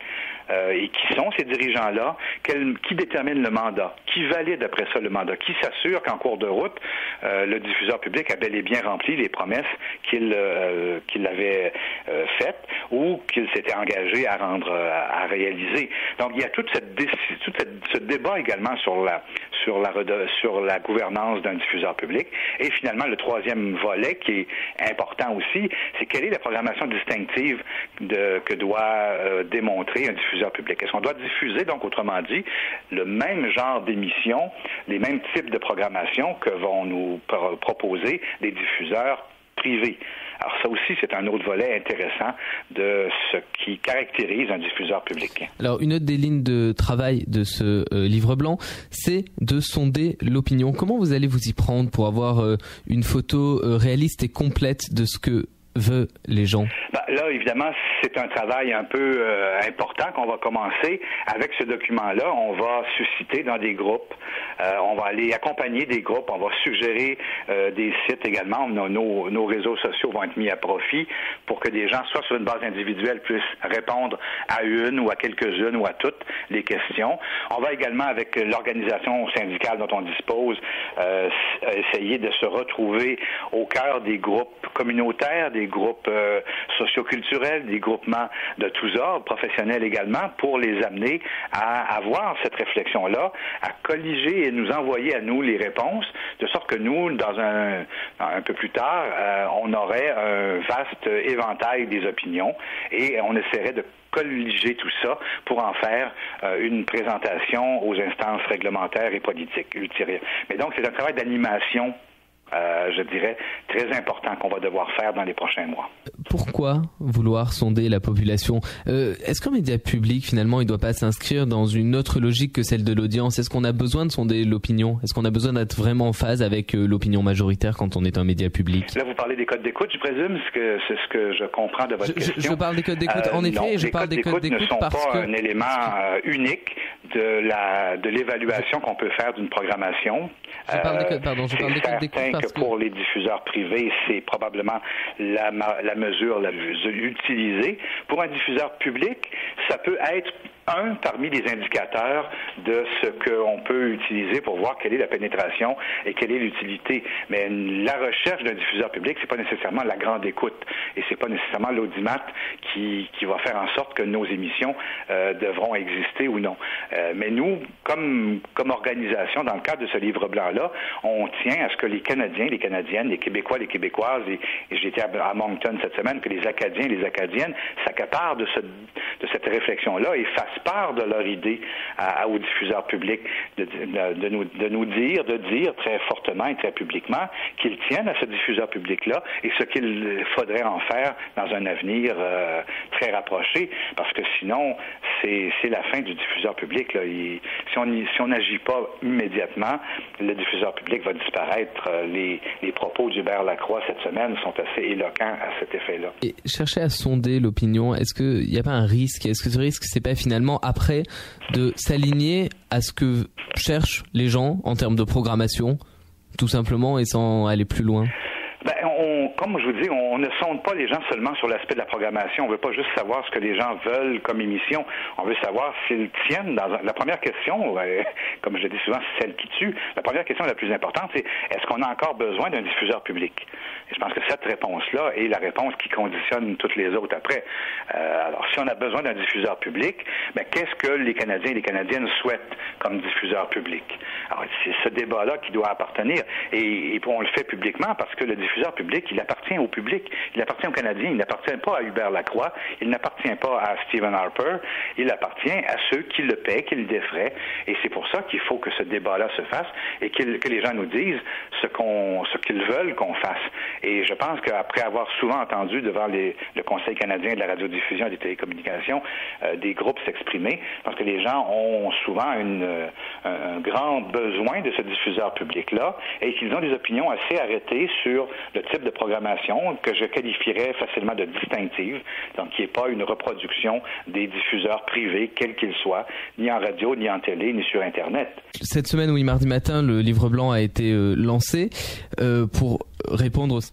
euh, et qui sont ces dirigeants-là, quel, qui détermine le mandat, qui valide après ça le mandat, qui s'assure qu'en cours de route, euh, le diffuseur public a bel et bien rempli les promesses qu'il, euh, qu'il avait euh, faites ou qu'il s'était engagé à rendre, à, à réaliser. Donc il y a toute cette, tout cette, ce débat également sur la, sur la, sur la gouvernance d'un diffuseur public. Et finalement, le troisième volet qui est important aussi, c'est quelle est la programmation distinctive de, que doit euh, démontrer un diffuseur public. Est-ce qu'on doit diffuser, donc autrement dit, le même genre d'émissions, les mêmes types de programmation que vont nous pr- proposer des diffuseurs privés. Alors ça aussi, c'est un autre volet intéressant de ce qui caractérise un diffuseur public. Alors une autre des lignes de travail de ce euh, livre blanc, c'est de sonder l'opinion. Comment vous allez vous y prendre pour avoir euh, une photo euh, réaliste et complète de ce que veulent les gens? Ben, là, évidemment, c'est un travail un peu euh, important qu'on va commencer. Avec ce document-là, on va susciter dans des groupes, euh, on va aller accompagner des groupes, on va suggérer euh, des sites également. Nos, nos, nos réseaux sociaux vont être mis à profit pour que des gens, soit sur une base individuelle, puissent répondre à une ou à quelques-unes ou à toutes les questions. On va également, avec l'organisation syndicale dont on dispose, euh, essayer de se retrouver au cœur des groupes communautaires, des groupes euh, socioculturels, des groupements de tous ordres, professionnels également, pour les amener à avoir cette réflexion-là, à colliger et nous envoyer à nous les réponses, de sorte que nous, dans un, un peu plus tard, euh, on aurait un vaste éventail des opinions et on essaierait de colliger tout ça pour en faire euh, une présentation aux instances réglementaires et politiques ultérieures. Mais donc, c'est un travail d'animation Euh, je dirais, très important qu'on va devoir faire dans les prochains mois. Pourquoi vouloir sonder la population? euh, Est-ce qu'un média public, finalement, il ne doit pas s'inscrire dans une autre logique que celle de l'audience? Est-ce qu'on a besoin de sonder l'opinion? Est-ce qu'on a besoin d'être vraiment en phase avec euh, l'opinion majoritaire quand on est un média public? Là, vous parlez des codes d'écoute, je présume, c'est, que, c'est ce que je comprends de votre je, question. Je, je parle des codes d'écoute, euh, en effet, non, et je les parle codes des codes d'écoute ne sont parce pas que... un élément euh, unique de, la, de l'évaluation qu'on peut faire d'une programmation. Je parle des codes, pardon, je parle des codes d'écoute parce que pour les diffuseurs privés, c'est probablement la, la mesure la plus utilisée. Pour un diffuseur public, ça peut être un parmi les indicateurs de ce qu'on peut utiliser pour voir quelle est la pénétration et quelle est l'utilité. Mais la recherche d'un diffuseur public, c'est pas nécessairement la grande écoute et c'est pas nécessairement l'audimat qui, qui va faire en sorte que nos émissions euh, devront exister ou non. Euh, mais nous, comme, comme organisation, dans le cadre de ce livre blanc-là, on tient à ce que les Canadiens, les Canadiennes, les Québécois, les Québécoises, et, et j'étais à, à Moncton cette semaine, que les Acadiens et les Acadiennes s'accaparent de, ce, de cette réflexion-là et fassent part de leur idée à, à, aux diffuseurs publics de, de, de, nous, de nous dire, de dire très fortement et très publiquement qu'ils tiennent à ce diffuseur public-là et ce qu'il faudrait en faire dans un avenir euh, très rapproché, parce que sinon, c'est, c'est la fin du diffuseur public. Là. Il, si on si on n'agit pas immédiatement, le diffuseur public va disparaître. Les, les propos d'Hubert Lacroix cette semaine sont assez éloquents à cet effet-là. Et chercher à sonder l'opinion, est-ce qu'il n'y a pas un risque? Est-ce que ce risque, c'est pas finalement après de s'aligner à ce que cherchent les gens en termes de programmation, tout simplement, et sans aller plus loin? Ben, on, comme je vous dis, on ne sonde pas les gens seulement sur l'aspect de la programmation. On veut pas juste savoir ce que les gens veulent comme émission. On veut savoir s'ils tiennent dans un... La première question, euh, comme je le dis souvent, c'est celle qui tue. La première question la plus importante, c'est est-ce qu'on a encore besoin d'un diffuseur public? Et je pense que cette réponse-là est la réponse qui conditionne toutes les autres après. Euh, alors, si on a besoin d'un diffuseur public, ben, qu'est-ce que les Canadiens et les Canadiennes souhaitent comme diffuseur public? Alors, c'est ce débat-là qui doit appartenir. Et, et on le fait publiquement parce que le diffuseur public, il appartient au public. Il appartient aux Canadiens. Il n'appartient pas à Hubert Lacroix. Il n'appartient pas à Stephen Harper. Il appartient à ceux qui le paient, qui le défraient. Et c'est pour ça qu'il faut que ce débat-là se fasse et que les gens nous disent ce, qu'on, ce qu'ils veulent qu'on fasse. Et je pense qu'après avoir souvent entendu devant les, le Conseil canadien de la radiodiffusion et des télécommunications euh, des groupes s'exprimer, parce que les gens ont souvent une, un, un grand besoin de ce diffuseur public-là et qu'ils ont des opinions assez arrêtées sur le type de programmation que je qualifierais facilement de distinctive, donc qui n'est pas une reproduction des diffuseurs privés, quels qu'ils soient, ni en radio, ni en télé, ni sur Internet. Cette semaine, oui, mardi matin, le livre blanc a été euh, lancé euh, pour répondre aux...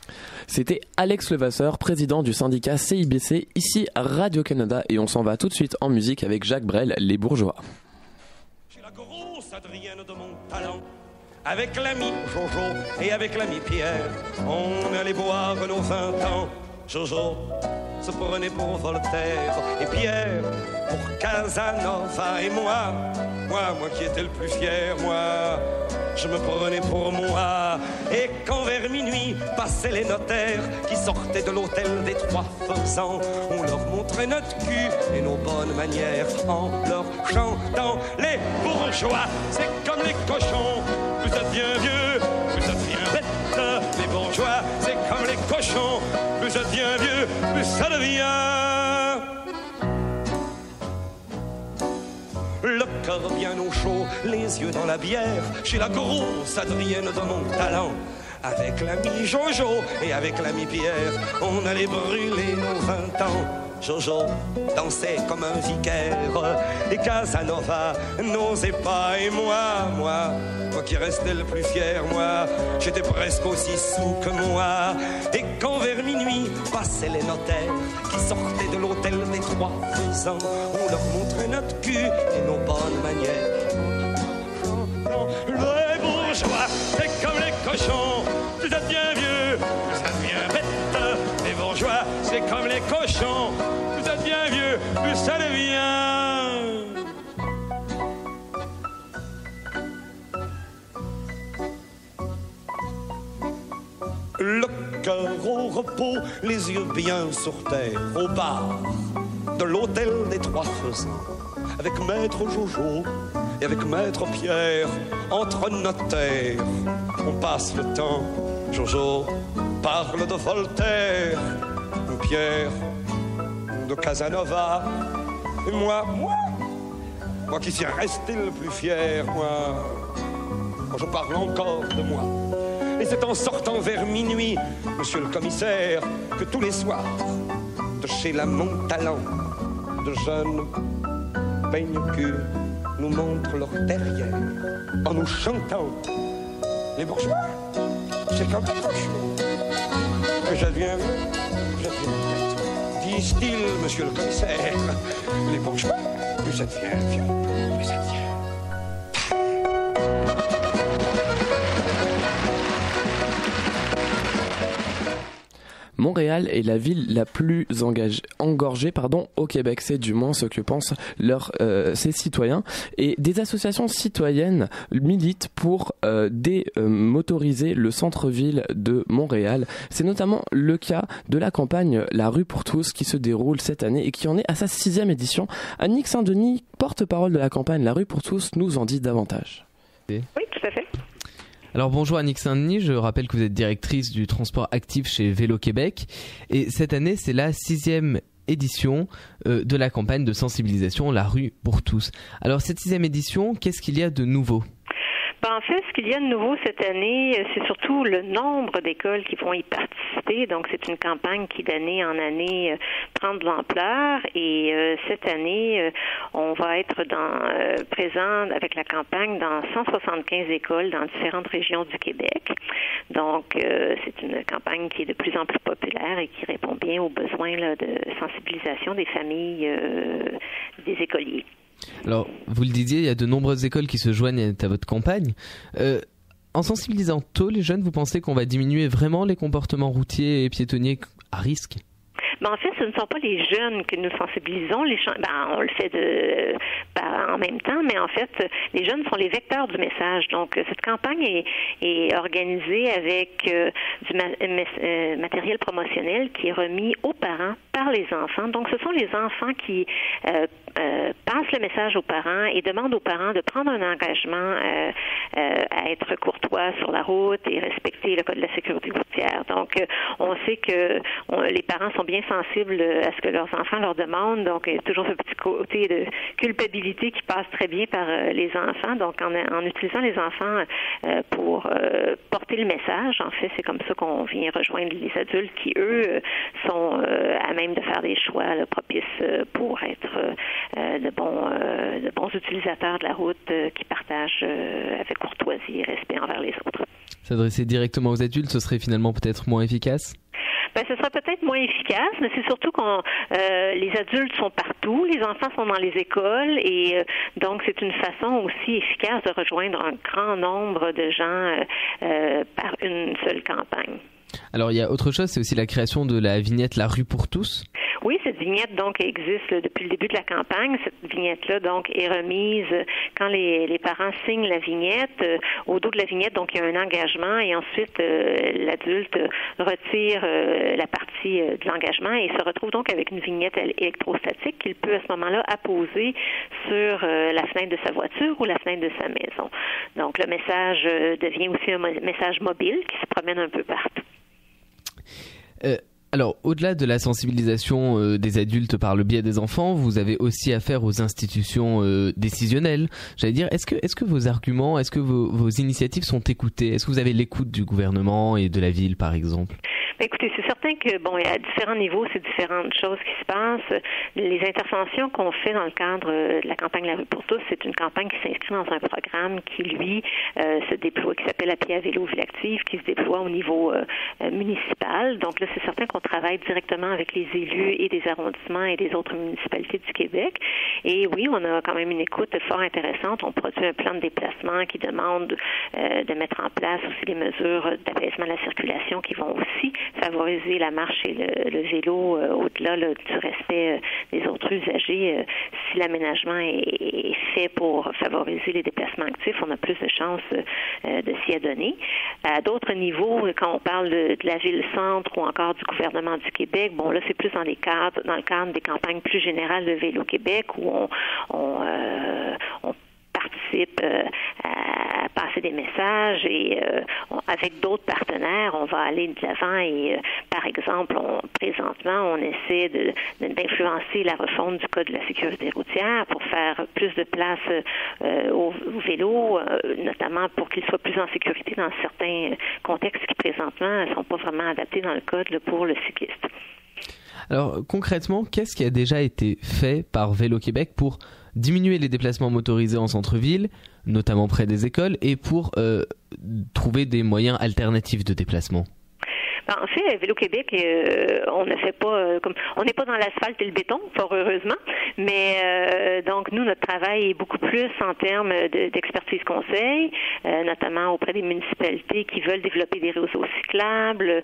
C'était Alex Levasseur, président du syndicat C I B C, ici à Radio-Canada. Et on s'en va tout de suite en musique avec Jacques Brel, Les Bourgeois. J'ai la grosse Adrienne de mon talent. Avec l'ami Jojo et avec l'ami Pierre, on allait boire nos vingt ans. Jojo se prenait pour Voltaire et Pierre pour Casanova. Et moi, moi, moi qui étais le plus fier, moi, je me prenais pour moi. Et quand vers minuit passaient les notaires qui sortaient de l'hôtel des Trois Faisans, on leur montrait notre cul et nos bonnes manières en leur chantant: les bourgeois, c'est comme les cochons, plus ça devient vieux, plus ça devient bête. Les bourgeois, c'est comme les cochons, plus ça devient vieux, plus ça devient. Le cœur bien au chaud, les yeux dans la bière, chez la grosse Adrienne de mon talent. Avec l'ami Jojo et avec l'ami Pierre, on allait brûler nos vingt ans. Jojo dansait comme un vicaire et Casanova n'osait pas. Et moi, moi, moi qui restais le plus fier, moi, j'étais presque aussi sous que moi. Et quand vers minuit passaient les notaires qui sortaient de l'hôtel des Trois Faisans, on leur montrait notre cul et nos bonnes manières. Les bourgeois, c'est comme les cochons, plus ça devient vieux, plus ça devient bête. Les bourgeois, c'est comme les cochons, plus ça devient vieux, plus ça devient. Le cœur au repos, les yeux bien sur terre, au bar de l'hôtel des Trois Faisans, avec maître Jojo et avec maître Pierre, entre notaires, on passe le temps. Jojo parle de Voltaire, Pierre de Casanova, et moi, moi, moi qui suis resté le plus fier, moi, moi je parle encore de moi. Et c'est en sortant vers minuit, monsieur le commissaire, que tous les soirs, de chez la Montalent, de jeunes peigne-cul nous montrent leur derrière en nous chantant: les bourgeois, c'est comme les cochons, que je deviens, je deviens bête, disent-ils, monsieur le commissaire. Les bourgeois, plus ça devient vieux, plus ça devient. Montréal est la ville la plus engagée, engorgée pardon, au Québec. C'est du moins ce que pensent leurs, euh, ses citoyens. Et des associations citoyennes militent pour euh, démotoriser le centre-ville de Montréal. C'est notamment le cas de la campagne La rue pour tous qui se déroule cette année et qui en est à sa sixième édition. Annick Saint-Denis, porte-parole de la campagne La rue pour tous, nous en dit davantage. Oui, tout à fait. Alors bonjour Annick Saint-Denis, je rappelle que vous êtes directrice du transport actif chez Vélo Québec et cette année c'est la sixième édition euh, de la campagne de sensibilisation La rue pour tous. Alors cette sixième édition, qu'est-ce qu'il y a de nouveau ? Ben, en fait, ce qu'il y a de nouveau cette année, c'est surtout le nombre d'écoles qui vont y participer. Donc, c'est une campagne qui, d'année en année, euh, prend de l'ampleur. Et euh, cette année, euh, on va être dans, euh, présent avec la campagne dans cent soixante-quinze écoles dans différentes régions du Québec. Donc, euh, c'est une campagne qui est de plus en plus populaire et qui répond bien aux besoins là, de sensibilisation des familles, euh, des écoliers. Alors, vous le disiez, il y a de nombreuses écoles qui se joignent à votre campagne. Euh, en sensibilisant tôt les jeunes, vous pensez qu'on va diminuer vraiment les comportements routiers et piétonniers à risque ? Ben, en fait, ce ne sont pas les jeunes que nous sensibilisons. Les ch- ben, on le fait de, ben, en même temps, mais en fait, les jeunes sont les vecteurs du message. Donc, cette campagne est, est organisée avec euh, du ma- euh, matériel promotionnel qui est remis aux parents par les enfants. Donc, ce sont les enfants qui euh, euh, passent le message aux parents et demandent aux parents de prendre un engagement euh, euh, à être courtois sur la route et respecter le code de la sécurité routière. Donc, euh, on sait que on, les parents sont bien sensibles à ce que leurs enfants leur demandent. Donc, il y a toujours ce petit côté de culpabilité qui passe très bien par euh, les enfants. Donc, en, en utilisant les enfants euh, pour euh, porter le message, en fait, c'est comme ça qu'on vient rejoindre les adultes qui, eux, sont euh, à même de faire des choix là, propices euh, pour être euh, de, bons, euh, de bons utilisateurs de la route euh, qui partagent euh, avec courtoisie et respect envers les autres. S'adresser directement aux adultes, ce serait finalement peut-être moins efficace? Ben, ce sera peut-être moins efficace, mais c'est surtout qu'on euh, les adultes sont partout, les enfants sont dans les écoles et euh, donc c'est une façon aussi efficace de rejoindre un grand nombre de gens euh, euh, par une seule campagne. Alors il y a autre chose, c'est aussi la création de la vignette La rue pour tous. Oui, cette vignette donc existe là, depuis le début de la campagne. Cette vignette-là donc est remise quand les, les parents signent la vignette. Euh, au dos de la vignette, donc il y a un engagement et ensuite euh, l'adulte retire euh, la partie euh, de l'engagement et se retrouve donc avec une vignette électrostatique qu'il peut à ce moment-là apposer sur euh, la fenêtre de sa voiture ou la fenêtre de sa maison. Donc le message euh, devient aussi un mo- message mobile qui se promène un peu partout. Euh, alors, au-delà de la sensibilisation euh, des adultes par le biais des enfants, vous avez aussi affaire aux institutions euh, décisionnelles. J'allais dire, est-ce que, est-ce que vos arguments, est-ce que vos, vos initiatives sont écoutées? Est-ce que vous avez l'écoute du gouvernement et de la ville, par exemple? Écoutez, c'est certain que, bon, à différents niveaux, c'est différentes choses qui se passent. Les interventions qu'on fait dans le cadre de la campagne La rue pour tous, c'est une campagne qui s'inscrit dans un programme qui, lui, euh, se déploie, qui s'appelle À pied à vélo Ville active, qui se déploie au niveau euh, municipal. Donc là, c'est certain qu'on travaille directement avec les élus et des arrondissements et des autres municipalités du Québec. Et oui, on a quand même une écoute fort intéressante. On produit un plan de déplacement qui demande euh, de mettre en place aussi des mesures d'apaisement de la circulation qui vont aussi favoriser la marche et le, le vélo euh, au-delà là, du respect euh, des autres usagers. Euh, si l'aménagement est, est fait pour favoriser les déplacements actifs, on a plus de chances euh, de s'y adonner. À d'autres niveaux, quand on parle de, de la ville-centre ou encore du gouvernement du Québec, bon là, c'est plus dans les cadres, dans le cadre des campagnes plus générales de Vélo Québec où on, on, euh, on participe euh, à passer des messages et euh, on, avec d'autres partenaires, on va aller de l'avant et euh, par exemple, on, présentement, on essaie de, de, d'influencer la refonte du Code de la sécurité routière pour faire plus de place euh, au, au vélo, euh, notamment pour qu'il soit plus en sécurité dans certains contextes qui présentement ne sont pas vraiment adaptés dans le Code là, pour le cycliste. Alors concrètement, qu'est-ce qui a déjà été fait par Vélo Québec pour diminuer les déplacements motorisés en centre-ville, notamment près des écoles, et pour euh, trouver des moyens alternatifs de déplacement? En fait, Vélo Québec, euh, on ne fait pas euh, comme on n'est pas dans l'asphalte et le béton, fort heureusement, mais euh, donc nous notre travail est beaucoup plus en termes de, d'expertise conseil, euh, notamment auprès des municipalités qui veulent développer des réseaux cyclables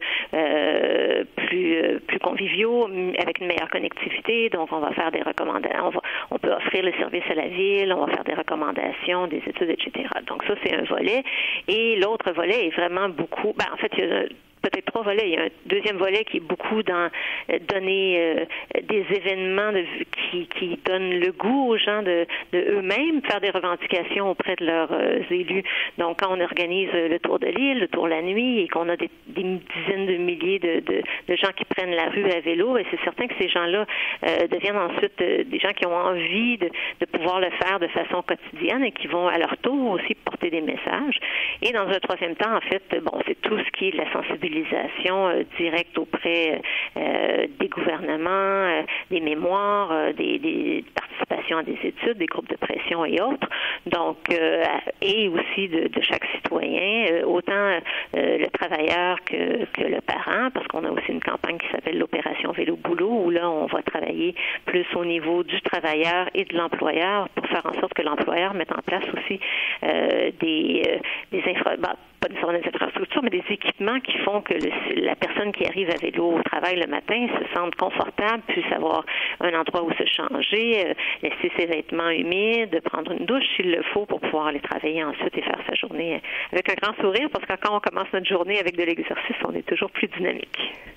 euh, plus euh, plus conviviaux, avec une meilleure connectivité. Donc on va faire des recommandations, on, va, on peut offrir le service à la ville, on va faire des recommandations, des études, et cetera. Donc ça c'est un volet, et l'autre volet est vraiment beaucoup. Ben en fait il y a peut-être trois volets. Il y a un deuxième volet qui est beaucoup dans euh, donner euh, des événements de, qui, qui donnent le goût aux gens de, de eux-mêmes faire des revendications auprès de leurs euh, élus. Donc, quand on organise le Tour de l'île, le Tour la nuit, et qu'on a des, des dizaines de milliers de, de, de gens qui prennent la rue à vélo, et c'est certain que ces gens-là euh, deviennent ensuite euh, des gens qui ont envie de, de pouvoir le faire de façon quotidienne et qui vont à leur tour aussi porter des messages. Et dans un troisième temps, en fait, bon, c'est tout ce qui est de la sensibilisation Euh, directe auprès euh, des gouvernements, euh, des mémoires, euh, des, des participations à des études, des groupes de pression et autres. Donc, euh, et aussi de, de chaque citoyen, euh, autant euh, le travailleur que, que le parent, parce qu'on a aussi une campagne qui s'appelle l'opération Vélo Boulot, où là, on va travailler plus au niveau du travailleur et de l'employeur pour faire en sorte que l'employeur mette en place aussi euh, des, euh, des infra... Bah, pas nécessairement des infrastructures, mais des équipements qui font que le, la personne qui arrive à vélo au travail le matin se sente confortable, puisse avoir un endroit où se changer, euh, laisser ses vêtements humides, prendre une douche s'il le faut pour pouvoir aller travailler ensuite et faire sa journée avec un grand sourire, parce que quand on commence notre journée avec de l'exercice, on est toujours plus dynamique.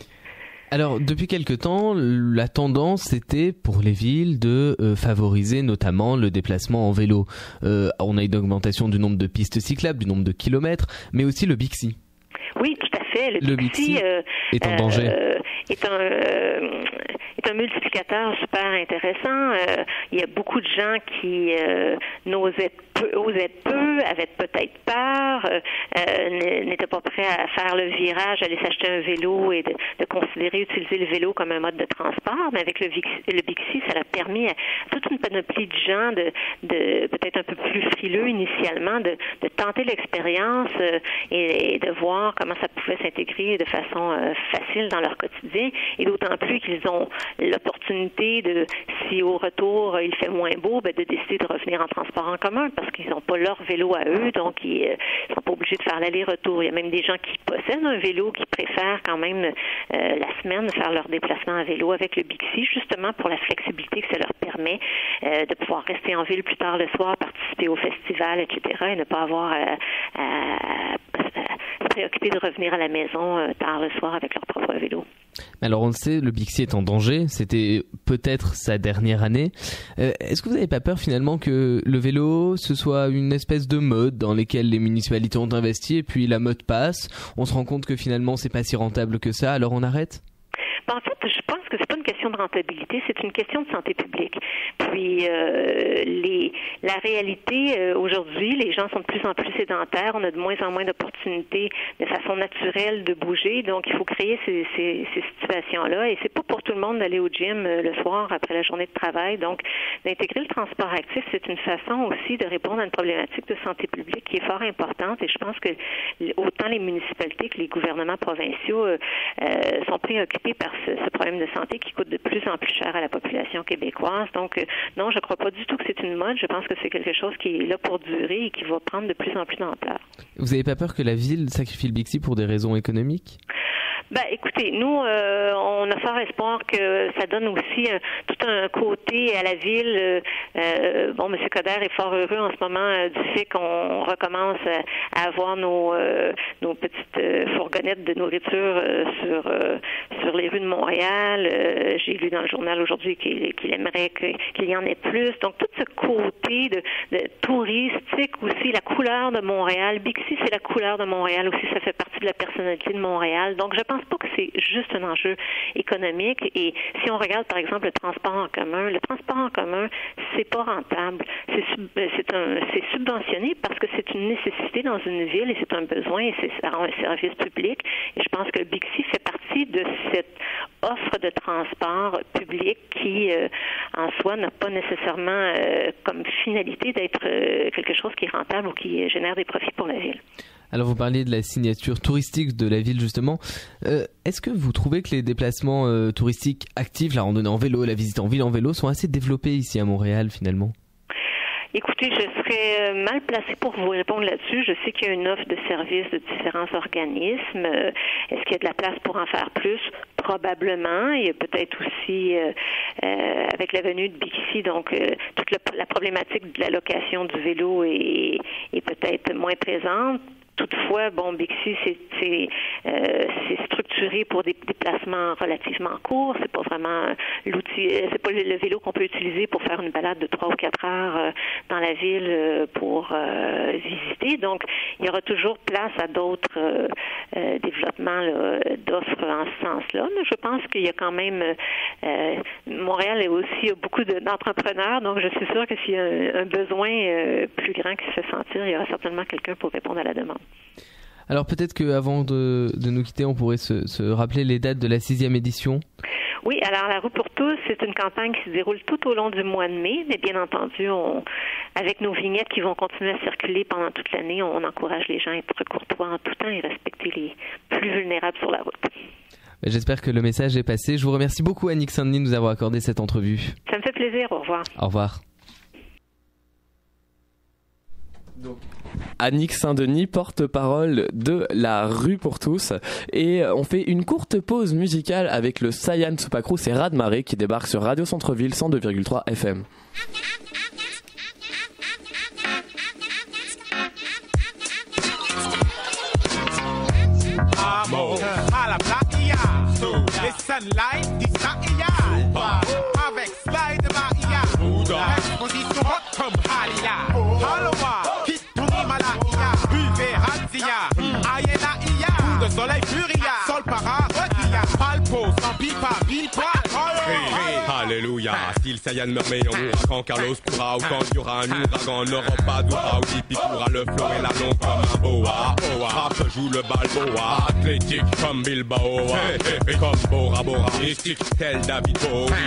Alors, depuis quelque temps, la tendance était pour les villes de euh, favoriser notamment le déplacement en vélo. Euh, on a une augmentation du nombre de pistes cyclables, du nombre de kilomètres, mais aussi le Bixi. Oui, tout à fait. Le, le Bixi, Bixi euh, est en danger. Euh, est, un, euh, est un multiplicateur super intéressant. Euh, il y a beaucoup de gens qui euh, n'osaient peu, osaient peu, avaient peut-être peur, euh, n'étaient pas prêts à faire le virage, aller s'acheter un vélo et de, de considérer utiliser le vélo comme un mode de transport. Mais avec le Bixi, le Bixi ça a permis à toute une panoplie de gens, de, de peut-être un peu plus frileux initialement, de, de tenter l'expérience euh, et, et de voir comment ça pouvait s'intégrer de façon euh, facile dans leur quotidien. Et d'autant plus qu'ils ont l'opportunité de, si au retour il fait moins beau, ben, de décider de revenir en transport en commun parce qu'ils n'ont pas leur vélo à eux, donc ils ne euh, sont pas obligés de faire l'aller-retour. Il y a même des gens qui possèdent un vélo qui préfèrent quand même euh, la semaine faire leur déplacement à vélo avec le Bixi, justement pour la flexibilité que ça leur permet euh, de pouvoir rester en ville plus tard le soir, participer au festival, et cetera et ne pas avoir à, à, à se préoccuper de revenir à la maison euh, tard le soir avec leur propre vélo. Alors on le sait, le Bixi est en danger, c'était peut-être sa dernière année. Euh, est-ce que vous n'avez pas peur finalement que le vélo, ce soit une espèce de mode dans laquelle les municipalités ont investi et puis la mode passe, on se rend compte que finalement c'est pas si rentable que ça, alors on arrête ? En fait, je pense que c'est pas une question de rentabilité, c'est une question de santé publique. Puis euh, les, la réalité euh, aujourd'hui, les gens sont de plus en plus sédentaires, on a de moins en moins d'opportunités de façon naturelle de bouger, donc il faut créer ces, ces, ces situations-là. Et c'est pas pour tout le monde d'aller au gym euh, le soir après la journée de travail. Donc d'intégrer le transport actif, c'est une façon aussi de répondre à une problématique de santé publique qui est fort importante. Et je pense que autant les municipalités que les gouvernements provinciaux euh, euh, sont préoccupés par ce, ce problème de santé qui coûte de plus en plus cher à la population québécoise. Donc, euh, non, je ne crois pas du tout que c'est une mode. Je pense que c'est quelque chose qui est là pour durer et qui va prendre de plus en plus d'ampleur. Vous n'avez pas peur que la ville sacrifie le Bixi pour des raisons économiques? Ben, écoutez, nous, euh, on a fort espoir que ça donne aussi euh, tout un côté à la ville. Euh, euh, bon, M. Coderre est fort heureux en ce moment euh, du fait qu'on recommence à, à avoir nos, euh, nos petites euh, fourgonnettes de nourriture euh, sur euh, sur les rues de Montréal. Euh, j'ai lu dans le journal aujourd'hui qu'il, qu'il aimerait que, qu'il y en ait plus. Donc, tout ce côté de, de touristique aussi, la couleur de Montréal. Bixi, c'est la couleur de Montréal aussi. Ça fait partie de la personnalité de Montréal. Donc, je pense pas que c'est juste un enjeu économique. Et si on regarde, par exemple, le transport en commun, le transport en commun, c'est pas rentable. C'est, sub, c'est, un, c'est subventionné parce que c'est une nécessité dans une ville et c'est un besoin et c'est, ça rend un service public. Et je pense que le Bixi fait partie de cette offre de transport public qui, euh, en soi, n'a pas nécessairement euh, comme finalité d'être euh, quelque chose qui est rentable ou qui génère des profits pour la ville. Alors vous parliez de la signature touristique de la ville justement. Euh, est-ce que vous trouvez que les déplacements euh, touristiques actifs, la randonnée en vélo, la visite en ville en vélo, sont assez développés ici à Montréal finalement? Écoutez, je serais mal placée pour vous répondre là-dessus. Je sais qu'il y a une offre de services de différents organismes. Est-ce qu'il y a de la place pour en faire plus? Probablement. Il y a peut-être aussi, euh, euh, avec la venue de Bixi, donc euh, toute la, la problématique de la location du vélo est, est peut-être moins présente. Toutefois, bon, Bixi, c'est, c'est, euh, c'est structuré pour des déplacements relativement courts. C'est pas vraiment l'outil, c'est pas le, le vélo qu'on peut utiliser pour faire une balade de trois ou quatre heures euh, dans la ville euh, pour euh, visiter. Donc, il y aura toujours place à d'autres euh, euh, développements là, d'offres en ce sens-là. Mais je pense qu'il y a quand même euh, Montréal est aussi beaucoup de, d'entrepreneurs. Donc, je suis sûre que s'il y a un, un besoin euh, plus grand qui se fait sentir, il y aura certainement quelqu'un pour répondre à la demande. Alors peut-être qu'avant de, de nous quitter, on pourrait se, se rappeler les dates de la sixième édition. Oui, alors la Roue pour tous, c'est une campagne qui se déroule tout au long du mois de mai, mais bien entendu, on, avec nos vignettes qui vont continuer à circuler pendant toute l'année, on encourage les gens à être courtois en tout temps et respecter les plus vulnérables sur la route. J'espère que le message est passé. Je vous remercie beaucoup, Annick Saint-Denis, de nous avoir accordé cette entrevue. Ça me fait plaisir. Au revoir. Au revoir. Donc, Annick Saint-Denis, porte-parole de la Rue pour tous. Et on fait une courte pause musicale avec le Sayan Supacrous et Radmaré qui débarquent sur Radio Centre-Ville cent deux virgule trois F M. Amor à la playa, les sunlight d'Israël, avec slide de Maïa, exposition hot comme Halia, Haloa, Kituni Malaya, Buvez Hatzia, Ayena Iya, coup de soleil furia, sol para Rodia, Palpo, sans pipa, bilpa, Alléluia, style Saiyan mermet on mourra quand Carlos pourra ou quand il y aura un ouragan, on n'aura pas d'aura ou Dipi pourra le flow et la longue comme un boa. Rap joue le balboa, athlétique comme Bilbao, hey, hey, hey. Comme Bora Bora, mystique tel David Bowie.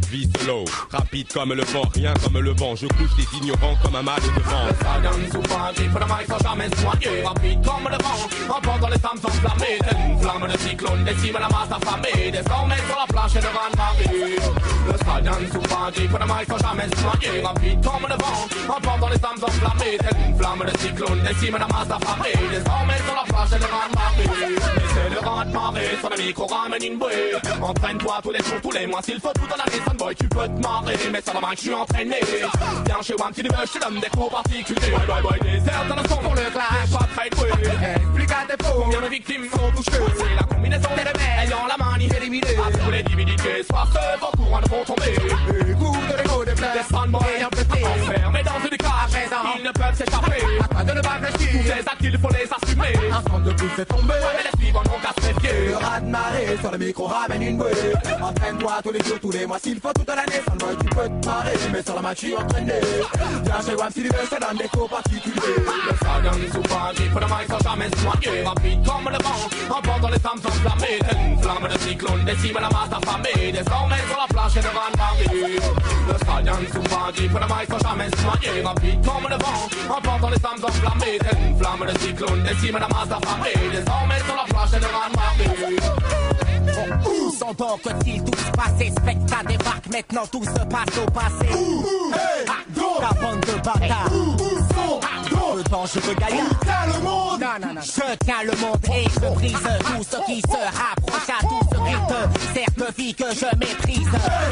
vie solo. Rapide comme le vent, rien comme le vent. Je couche les ignorants comme un mal de vent. Le Sagan souvent dit pour le mic sans jamais se soigner. Rapide comme le vent, emportant les femmes enflammées. Telle une flamme de cyclone, décime la masse affamée. Désormais sur la planche et devant Marie. Le Sagan souvent dit pour le mic sans jamais se soigner. Rapide comme le vent, emportant les femmes enflammées. Telle une flamme de cyclone, décime la masse affamée. Désormais sur la planche et devant Marie. C'est le rang de marée, sur le micro ramène une bouée. Entraîne-toi tous les jours, tous les mois, s'il faut tout dans la Nissan Boy, tu peux te marrer, mais sur le mic, je suis entraîné. Viens chez Wam, si tu veux, je te donne des cours particuliers. Boy, boy, boy, des airs dans le son pour le clash, pas très doué. Plus qu'à défaut, combien de victimes sont touchées. C'est la combinaison des remèdes, ayant la manie éliminée. À tous les divinités, soir ce vent courant ne vont tomber. Écoute l'écho des fleurs, des fanboys enfermés dans une cage, ils ne peuvent s'échapper. À toi de ne pas réfléchir, tous ces actes, il faut les assumer. Un centre de plus, c'est tombé, mais les suivants n'ont qu'à se méfier. Le raz de marée, sur le micro, ramène une bouée. Entraîne-toi tous les jours, tous les mois, s'il faut toute l'année. Sans le boy, tu peux te marrer, mais sur la match, tu es entraîné. Viens chez Wam, si tu veux, je te donne des cours particuliers. Le Sagan souvent dit pour le mic sans jamais se soigner. Rapide comme le vent, emportant les femmes enflammées. Telle une flamme de cyclone, décime la masse affamée. Désormais sur la plage et devant Marie. Le Sagan souvent dit pour le mic sans jamais se soigner. Rapide comme le vent, emportant les femmes enflammées. Telle une flamme de cyclone, décime la masse affamée. Désormais sur la plage et devant Marie. Où sont donc ils tous passés? Spectacle débarque, maintenant tout se passe au passé. Hey, ta bande de bâtards. Le dangereux gaillard. Le monde. Non, non, non. Je tiens le monde et je brise tout ce qui se rapproche à tout ce qui te sert de vie que je maîtrise.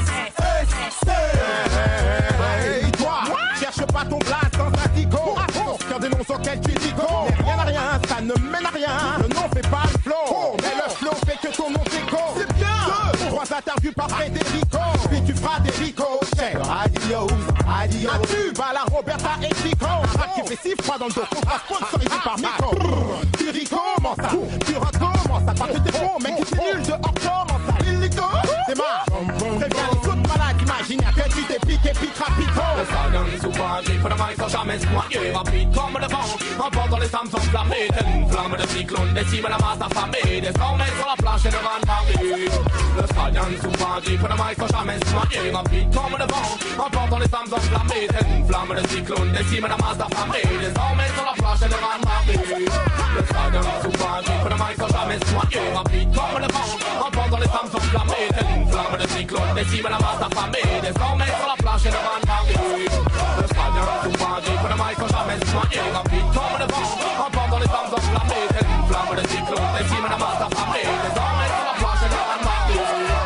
Hey, toi, cherche pas ton place dans un dico. Qu'un des noms auxquels tu dis go. Mais rien à rien, ça ne mène à rien. Le nom fait pas le flow, mais le flow fait que ton nom t'écho. C'est bien. Deux, trois interviews par Federico. Puis tu feras des ricochets. Adios, adios. Un tube à la Roberta et Chico. Un rap qui fait si froid dans le dos. On sera sponsorisé par Miko. Tu recommences ça, tu recommences ça. Parce que t'es bon, mec, tu es nul de hors comment ça. Illico, c'est marre. Très bien, les autres malades imaginaires que tu t'es piqué, pique rapido. Le Sagan souvent dit pour le mic sans jamais se noyer. Rapide comme le vent, emportant les femmes enflammées. Telle une flamme de cyclone, décime la masse affamée. Désormais sur la plage et devant Marie. Le Sagan souvent dit pour le mic sans jamais se noyer. Rapide comme le vent, emportant les femmes enflammées. Telle une flamme de cyclone, décime la masse affamée. Désormais sur la plage et devant Marie. Le Sagan souvent dit pour le mic sans jamais se noyer. Rapide comme le vent, emportant les femmes enflammées. Telle une flamme de cyclone, décime la masse affamée. Désormais sur la plage et devant Marie. Le Sagan souvent dit pour le mic sans jamais se noyer. Rapide comme le vent, emportant les femmes enflammées. Telle une flamme de cyclone, décime la masse affamée. Désormais sur la plage et devant Marie.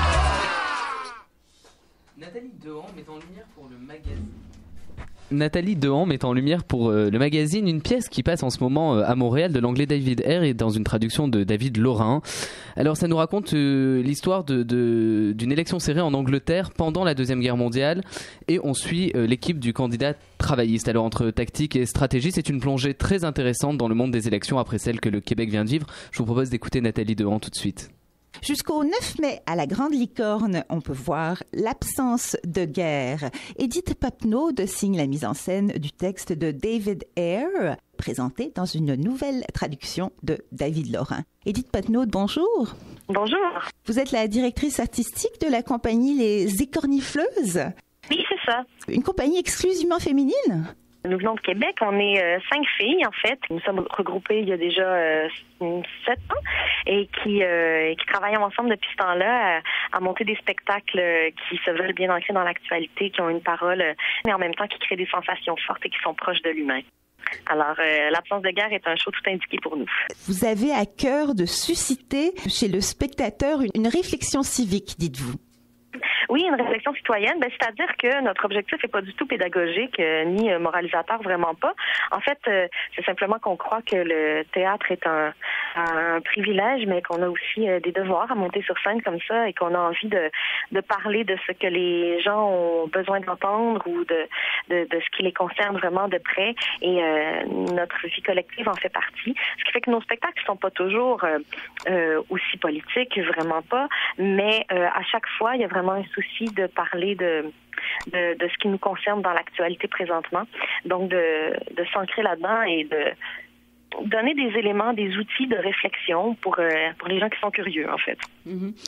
Nathalie Dehan met en lumière pour le magazine. Nathalie Dehan met en lumière pour euh, le magazine une pièce qui passe en ce moment euh, à Montréal de l'anglais David Hare et dans une traduction de David Lorrain. Alors ça nous raconte euh, l'histoire de, de, d'une élection serrée en Angleterre pendant la Deuxième Guerre mondiale et on suit euh, l'équipe du candidat travailliste. Alors entre tactique et stratégie, c'est une plongée très intéressante dans le monde des élections après celle que le Québec vient de vivre. Je vous propose d'écouter Nathalie Dehan tout de suite. Jusqu'au neuf mai, à la Grande Licorne, on peut voir L'absence de guerre. Edith Papenaude signe la mise en scène du texte de David Hare, présenté dans une nouvelle traduction de David Lorrain. Edith Papenaude, bonjour. Bonjour. Vous êtes la directrice artistique de la compagnie Les Écornifleuses. Oui, c'est ça. Une compagnie exclusivement féminine? Nous venons de Québec, on est euh, cinq filles en fait. Nous sommes regroupées il y a déjà euh, sept ans et qui, euh, qui travaillent ensemble depuis ce temps-là à, à monter des spectacles qui se veulent bien ancrés dans l'actualité, qui ont une parole, mais en même temps qui créent des sensations fortes et qui sont proches de l'humain. Alors, euh, l'absence de guerre est un show tout indiqué pour nous. Vous avez à cœur de susciter chez le spectateur une réflexion civique, dites-vous. Oui, une réflexion citoyenne, ben, c'est-à-dire que notre objectif n'est pas du tout pédagogique euh, ni euh, moralisateur, vraiment pas. En fait, euh, c'est simplement qu'on croit que le théâtre est un, un privilège, mais qu'on a aussi euh, des devoirs à monter sur scène comme ça et qu'on a envie de, de parler de ce que les gens ont besoin d'entendre ou de, de, de ce qui les concerne vraiment de près. Et euh, notre vie collective en fait partie. Ce qui fait que nos spectacles ne sont pas toujours euh, euh, aussi politiques, vraiment pas, mais euh, à chaque fois, il y a vraiment un souci de parler de, de, de ce qui nous concerne dans l'actualité présentement. Donc, de, de s'ancrer là-dedans et de donner des éléments, des outils de réflexion pour, euh, pour les gens qui sont curieux, en fait. Mm-hmm.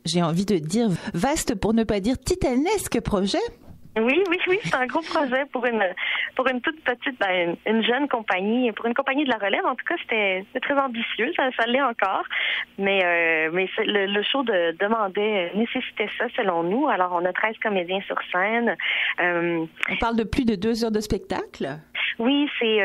j'ai envie de dire, vaste pour ne pas dire titanesque projet. Oui, oui, oui, c'est un gros projet pour une pour une toute petite, ben, une, une jeune compagnie, pour une compagnie de la relève. En tout cas, c'était, c'était très ambitieux, ça, ça l'est encore. Mais euh, mais le, le show de, demandait, nécessitait ça selon nous. Alors, on a treize comédiens sur scène. Euh, on parle de plus de deux heures de spectacle. Oui, c'est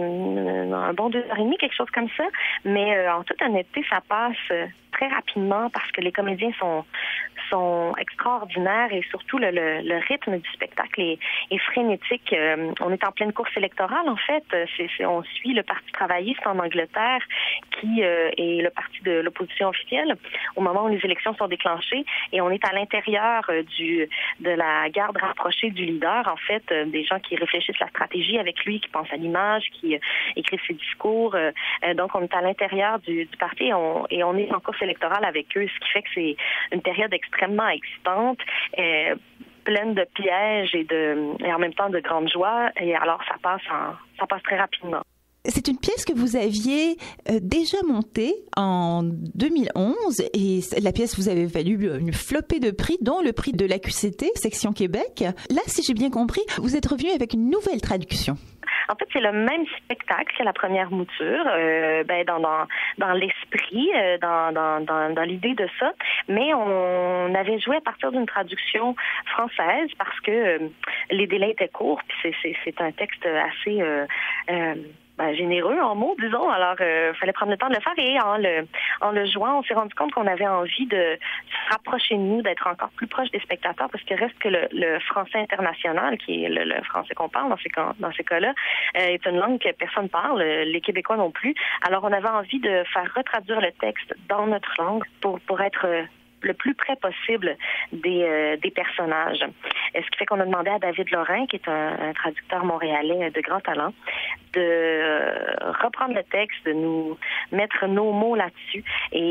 euh, un bon deux heures et demie, quelque chose comme ça. Mais euh, en toute honnêteté, ça passe très rapidement parce que les comédiens sont sont extraordinaires et surtout le, le, le rythme du spectacle est, est frénétique. Euh, on est en pleine course électorale, en fait. C'est, c'est, on suit le Parti travailliste en Angleterre qui euh, est le parti de l'opposition officielle au moment où les élections sont déclenchées et on est à l'intérieur euh, du de la garde rapprochée du leader, en fait, euh, des gens qui réfléchissent la stratégie avec lui, qui pensent à l'image, qui euh, écrivent ses discours. Euh, euh, donc, on est à l'intérieur du, du parti et on, et on est en course électorale avec eux, ce qui fait que c'est une période extrêmement excitante, euh, pleine de pièges et de et en même temps de grande joie. Et alors ça passe en, ça passe très rapidement. C'est une pièce que vous aviez euh, déjà montée en deux mille onze et la pièce vous avait valu une flopée de prix, dont le prix de l'A Q C T, section Québec. Là, si j'ai bien compris, vous êtes revenu avec une nouvelle traduction. En fait, c'est le même spectacle que la première mouture, euh, ben dans dans, dans l'esprit, euh, dans, dans dans dans l'idée de ça, mais on avait joué à partir d'une traduction française parce que euh, les délais étaient courts, puis c'est c'est c'est un texte assez euh, euh, ben, généreux en mots, disons. Alors, il euh, fallait prendre le temps de le faire et en le en le jouant, on s'est rendu compte qu'on avait envie de se rapprocher de nous, d'être encore plus proche des spectateurs, parce que reste que le, le français international, qui est le, le français qu'on parle dans ces cas, dans ces cas-là, euh, est une langue que personne parle, les Québécois non plus. Alors, on avait envie de faire retraduire le texte dans notre langue pour pour être euh, le plus près possible des, euh, des personnages. Ce qui fait qu'on a demandé à David Lorrain, qui est un, un traducteur montréalais de grand talent, de euh, reprendre le texte, de nous mettre nos mots là-dessus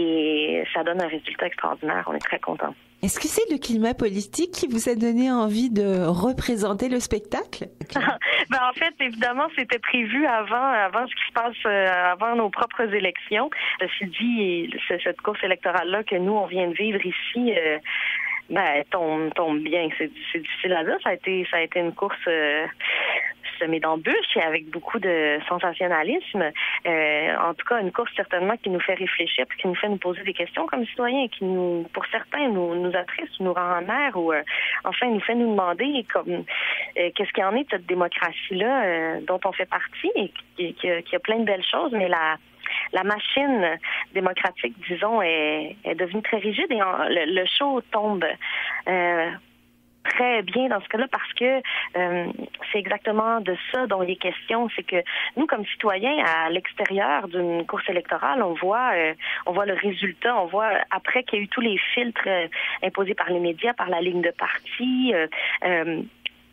et ça donne un résultat extraordinaire. On est très contents. Est-ce que c'est le climat politique qui vous a donné envie de représenter le spectacle? Ben, en fait, évidemment, c'était prévu avant, avant ce qui se passe, euh, avant nos propres élections. Ceci dit, cette course électorale-là que nous, on vient de vivre ici, euh, ben, tombe, tombe bien. C'est, c'est difficile à dire. Ça a été, ça a été une course euh, semée d'embûches et avec beaucoup de sensationnalisme. Euh, en tout cas, une course certainement qui nous fait réfléchir, puis qui nous fait nous poser des questions comme citoyens, qui nous, pour certains, nous, nous attriste, nous rend amer, ou euh, enfin nous fait nous demander comme euh, qu'est-ce qu'il y en est de cette démocratie-là euh, dont on fait partie et qui, qui, qui a plein de belles choses, mais la La machine démocratique, disons, est, est devenue très rigide et en, le, le show tombe euh, très bien dans ce cas-là parce que euh, c'est exactement de ça dont il est question. C'est que nous, comme citoyens, à l'extérieur d'une course électorale, on voit, euh, on voit le résultat. On voit après qu'il y a eu tous les filtres euh, imposés par les médias, par la ligne de parti. Euh, euh,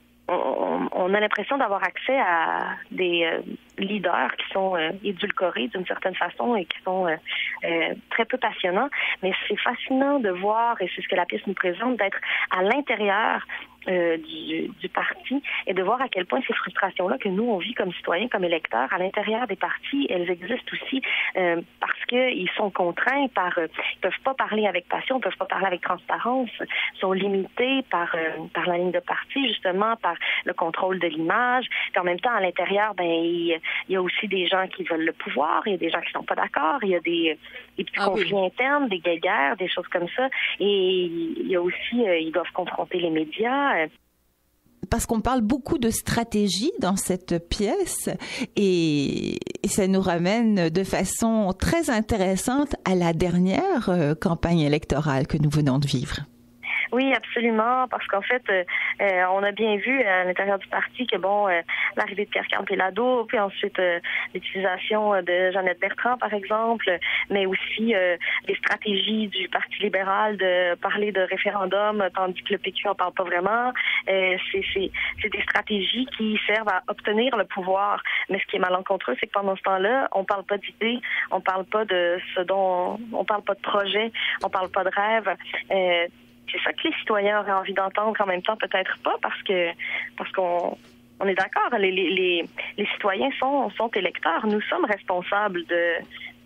On, on a l'impression d'avoir accès à des euh, leaders qui sont euh, édulcorés d'une certaine façon et qui sont euh, euh, très peu passionnants. Mais c'est fascinant de voir, et c'est ce que la pièce nous présente, d'être à l'intérieur euh, du, du parti et de voir à quel point ces frustrations-là que nous, on vit comme citoyens, comme électeurs, à l'intérieur des partis, elles existent aussi euh, parce qu'ils sont contraints par... Euh, ils peuvent pas parler avec passion, ils peuvent pas parler avec transparence, sont limités par, euh, par la ligne de parti, justement, par le contrôle de l'image. Puis en même temps, à l'intérieur, ben il, il y a aussi des gens qui veulent le pouvoir, il y a des gens qui sont pas d'accord, il y a des, des petits ah, conflits oui. internes, des guéguerres, des choses comme ça. Et il y a aussi, euh, ils doivent confronter les médias. Parce qu'on parle beaucoup de stratégie dans cette pièce et, et ça nous ramène de façon très intéressante à la dernière euh, campagne électorale que nous venons de vivre. Oui, absolument, parce qu'en fait, euh, euh, on a bien vu à l'intérieur du parti que, bon, euh, l'arrivée de Pierre Campelado, puis ensuite euh, l'utilisation de Jeannette Bertrand, par exemple, mais aussi euh, les stratégies du Parti libéral de parler de référendum, tandis que le P Q en parle pas vraiment. Euh, c'est, c'est, c'est des stratégies qui servent à obtenir le pouvoir. Mais ce qui est malencontreux, c'est que pendant ce temps-là, on parle pas d'idées, on parle pas de ce dont, on parle pas de projet, on parle pas de rêve. Euh, C'est ça que les citoyens auraient envie d'entendre, en même temps peut-être pas, parce que parce qu'on on est d'accord, les, les, les citoyens sont, sont électeurs. Nous sommes responsables de,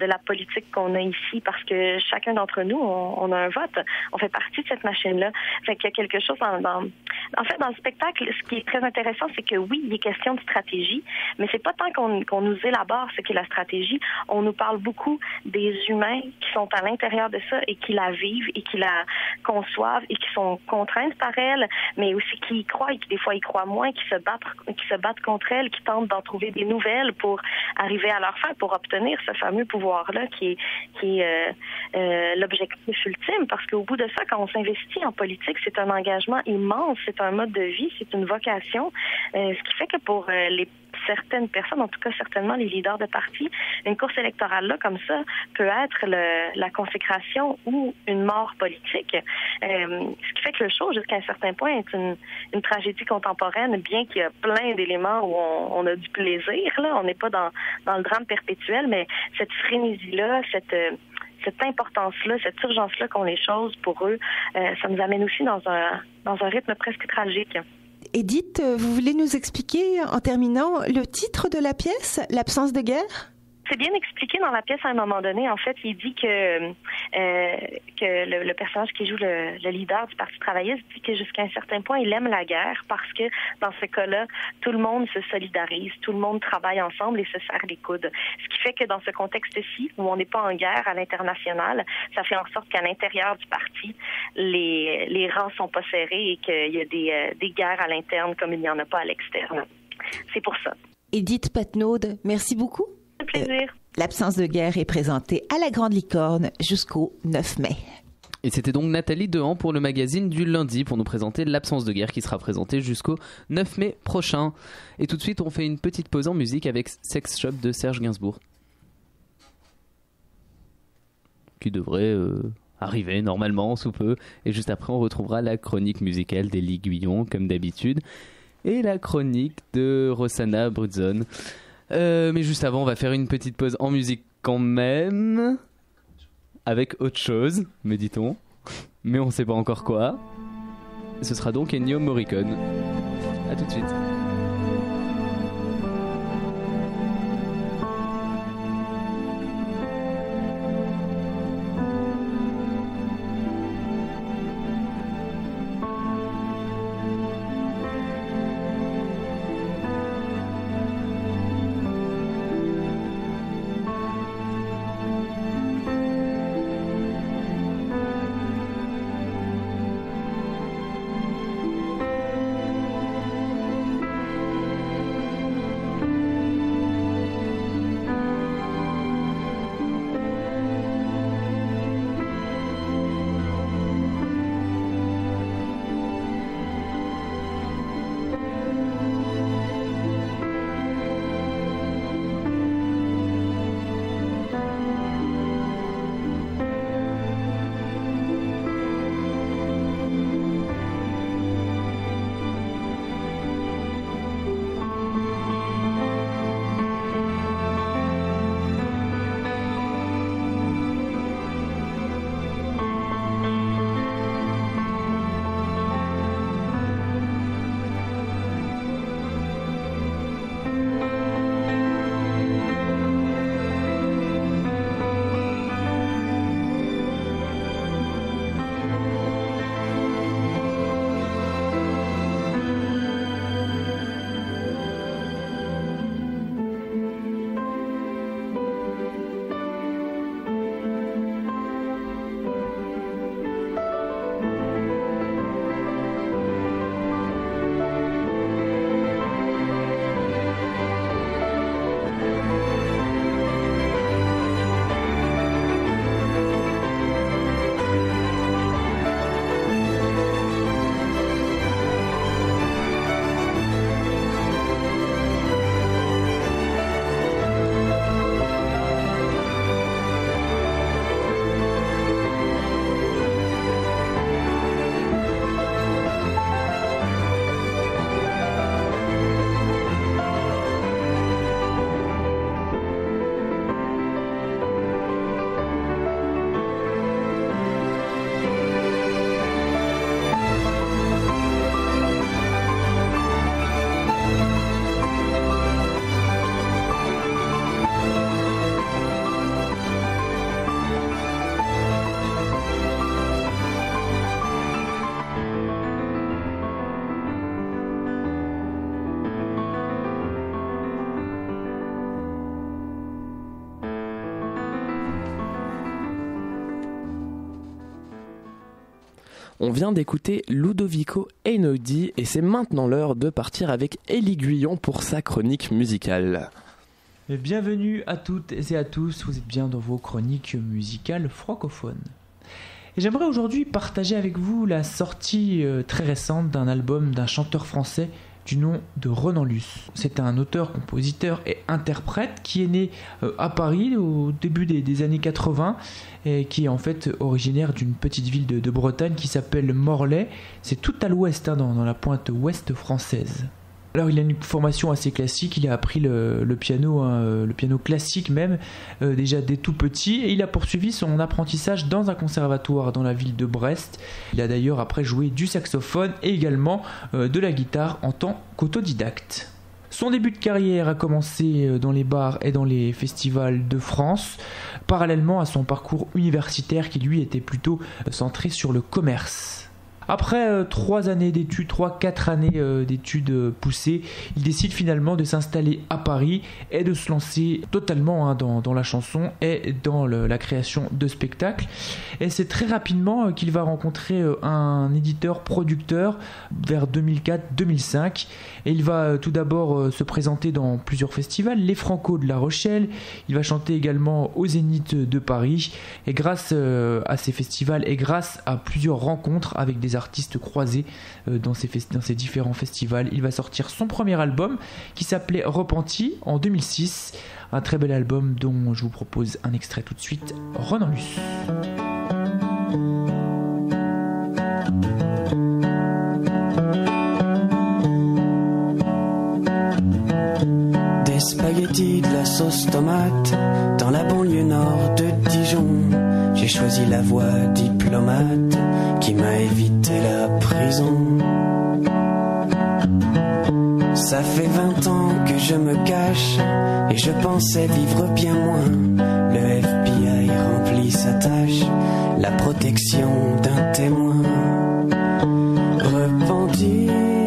de la politique qu'on a ici, parce que chacun d'entre nous, on, on a un vote. On fait partie de cette machine-là. Fait qu'il y a quelque chose dans, dans... En fait, dans le spectacle, ce qui est très intéressant, c'est que oui, il est question de stratégie, mais c'est pas tant qu'on, qu'on nous élabore ce qu'est la stratégie. On nous parle beaucoup des humains qui sont à l'intérieur de ça et qui la vivent et qui la conçoivent et qui sont contraintes par elle, mais aussi qui y croient et qui des fois y croient moins, qui se battent, qui se battent contre elle, qui tentent d'en trouver des nouvelles pour arriver à leur fin, pour obtenir ce fameux pouvoir-là qui est, qui est euh, euh, l'objectif ultime. Parce qu'au bout de ça, quand on s'investit en politique, c'est un engagement immense, c'est un mode de vie, c'est une vocation, euh, ce qui fait que pour euh, les certaines personnes, en tout cas certainement les leaders de partis, une course électorale-là comme ça peut être le, la consécration ou une mort politique. Euh, ce qui fait que le show, jusqu'à un certain point, est une, une tragédie contemporaine, bien qu'il y a plein d'éléments où on, on a du plaisir. Là, on n'est pas dans, dans le drame perpétuel, mais cette frénésie-là, cette cette importance-là, cette urgence-là qu'ont les choses pour eux, euh, ça nous amène aussi dans un dans un rythme presque tragique. Edith, vous voulez nous expliquer, en terminant, le titre de la pièce, L'absence de guerre? C'est bien expliqué dans la pièce à un moment donné. En fait, il dit que euh, que le, le personnage qui joue le, le leader du Parti travailliste dit que jusqu'à un certain point, il aime la guerre parce que dans ce cas-là, tout le monde se solidarise, tout le monde travaille ensemble et se serre les coudes. Ce qui fait que dans ce contexte-ci, où on n'est pas en guerre à l'international, ça fait en sorte qu'à l'intérieur du parti, les les rangs sont pas serrés et qu'il y a des, euh, des guerres à l'interne comme il n'y en a pas à l'externe. C'est pour ça. Edith Patnaud, merci beaucoup. Plaisir. Euh, L'absence de guerre est présentée à la Grande Licorne jusqu'au neuf mai. Et c'était donc Nathalie Dehan pour le magazine du lundi pour nous présenter L'absence de guerre qui sera présentée jusqu'au neuf mai prochain. Et tout de suite, on fait une petite pause en musique avec Sex Shop de Serge Gainsbourg. Qui devrait euh, arriver normalement sous peu. Et juste après, on retrouvera la chronique musicale d'Élie Guillon comme d'habitude. Et la chronique de Rossana Brutzon. Euh, mais juste avant, on va faire une petite pause en musique quand même, avec autre chose, me dit-on, mais on sait pas encore quoi. Ce sera donc Ennio Morricone. À tout de suite. On vient d'écouter Ludovico Einaudi et c'est maintenant l'heure de partir avec Élie Guyon pour sa chronique musicale. Et bienvenue à toutes et à tous, vous êtes bien dans vos chroniques musicales francophones. Et j'aimerais aujourd'hui partager avec vous la sortie euh, très récente d'un album d'un chanteur français du nom de Renan Luce. C'est un auteur, compositeur et interprète qui est né euh, à Paris au début des, des années quatre-vingts et qui est en fait originaire d'une petite ville de, de Bretagne qui s'appelle Morlaix. C'est tout à l'ouest, hein, dans, dans la pointe ouest française. Alors il a une formation assez classique, il a appris le, le piano, hein, le piano classique même, euh, déjà dès tout petit, et il a poursuivi son apprentissage dans un conservatoire dans la ville de Brest. Il a d'ailleurs après joué du saxophone et également euh, de la guitare en tant qu'autodidacte. Son début de carrière a commencé dans les bars et dans les festivals de France, parallèlement à son parcours universitaire qui lui était plutôt centré sur le commerce. Après euh, trois années d'études, trois, quatre années euh, d'études euh, poussées, il décide finalement de s'installer à Paris et de se lancer totalement hein, dans, dans la chanson et dans le, la création de spectacles. Et c'est très rapidement euh, qu'il va rencontrer euh, un éditeur-producteur vers deux mille quatre deux mille cinq. Et il va euh, tout d'abord euh, se présenter dans plusieurs festivals, les Franco de La Rochelle. Il va chanter également au Zénith de Paris. Et grâce euh, à ces festivals et grâce à plusieurs rencontres avec des artistes croisés euh, dans, ces festi- dans ces différents festivals, il va sortir son premier album qui s'appelait Repenti en deux mille six, un très bel album dont je vous propose un extrait tout de suite, Renan Luce. Des spaghettis, de la sauce tomate dans la banlieue nord de Dijon. J'ai choisi la voie diplomate qui m'a évité la prison. Ça fait vingt ans que je me cache et je pensais vivre bien moins. Le F B I remplit sa tâche, la protection d'un témoin. Repenti,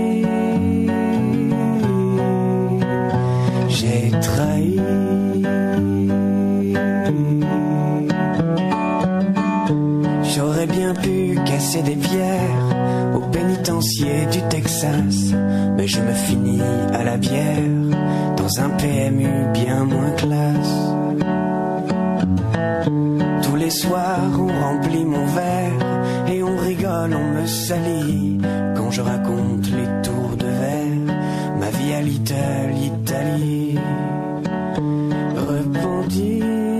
j'ai trahi. J'aurais bien pu casser des pierres au pénitencier du Texas, mais je me finis à la bière dans un P M U bien moins classe. Tous les soirs on remplit mon verre et on rigole, on me salit quand je raconte les tours de verre, ma vie à Little Italy. Repenti,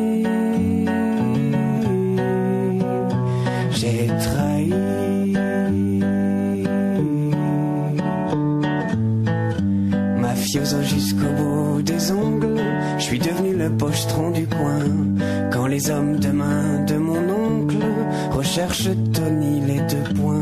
j'ai trahi. Mafioso jusqu'au bout des ongles, je suis devenu le pochetron du coin. Quand les hommes de main de mon oncle recherchent Tony les deux points.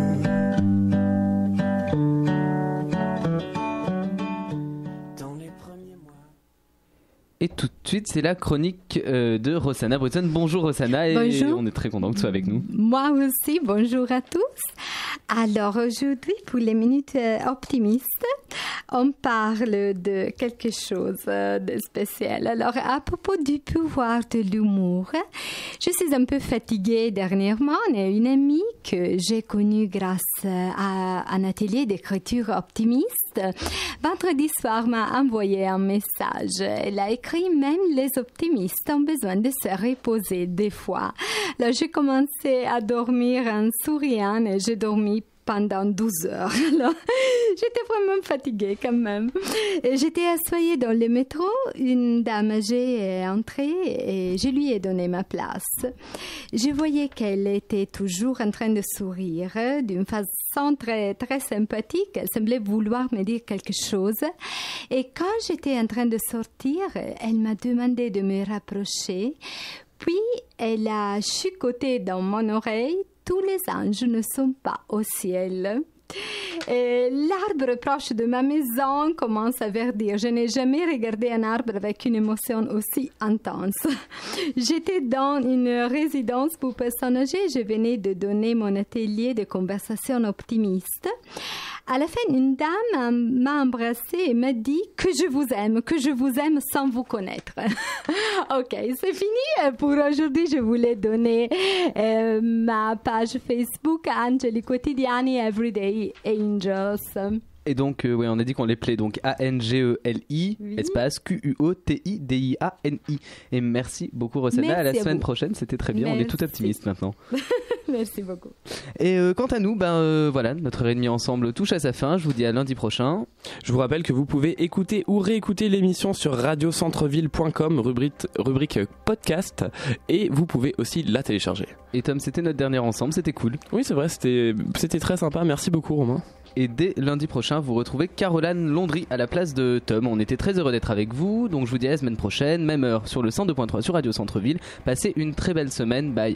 Et tout de suite, c'est la chronique euh, de Rossana Brutson. Bonjour Rossana, et bonjour. On est très content que tu sois avec nous. Moi aussi, bonjour à tous. Alors aujourd'hui, pour les minutes optimistes, on parle de quelque chose de spécial. Alors à propos du pouvoir de l'humour, je suis un peu fatiguée dernièrement. Et une amie que j'ai connue grâce à un atelier d'écriture optimiste, vendredi soir m'a envoyé un message. Elle a écrit: même les optimistes ont besoin de se reposer des fois. Là, j'ai commencé à dormir en souriant et j'ai dormi pendant douze heures. Alors, j'étais vraiment fatiguée quand même. Et j'étais assoyée dans le métro. Une dame âgée est entrée et je lui ai donné ma place. Je voyais qu'elle était toujours en train de sourire d'une façon très, très sympathique. Elle semblait vouloir me dire quelque chose. Et quand j'étais en train de sortir, elle m'a demandé de me rapprocher. Puis, elle a chuchoté dans mon oreille: tous les anges ne sont pas au ciel. Et l'arbre proche de ma maison commence à verdir. Je n'ai jamais regardé un arbre avec une émotion aussi intense. J'étais dans une résidence pour personnes âgées. Je venais de donner mon atelier de conversation optimiste à la fin, une dame m'a embrassée et m'a dit que je vous aime, que je vous aime sans vous connaître. Ok, c'est fini pour aujourd'hui. Je voulais donner euh, ma page Facebook Angeli Quotidiani Everyday Angels. Et donc, euh, ouais, on a dit qu'on les plaît, donc A N G E L I, oui. espace Q U O T I D I A N I. Et merci beaucoup, Rossana. À la semaine vous. prochaine, c'était très bien. Merci. On est tout optimiste maintenant. Merci beaucoup. Et euh, quant à nous, ben euh, voilà, notre heure et demie ensemble touche à sa fin. Je vous dis à lundi prochain. Je vous rappelle que vous pouvez écouter ou réécouter l'émission sur radio centreville point com, rubrique, rubrique podcast, et vous pouvez aussi la télécharger. Et Tom, c'était notre dernier ensemble, c'était cool. Oui, c'est vrai, c'était, c'était très sympa. Merci beaucoup, Romain. Et dès lundi prochain, vous retrouvez Caroline Londry à la place de Tom. On était très heureux d'être avec vous, donc je vous dis à la semaine prochaine, même heure sur le cent deux point trois sur Radio Centre-Ville. Passez une très belle semaine, bye.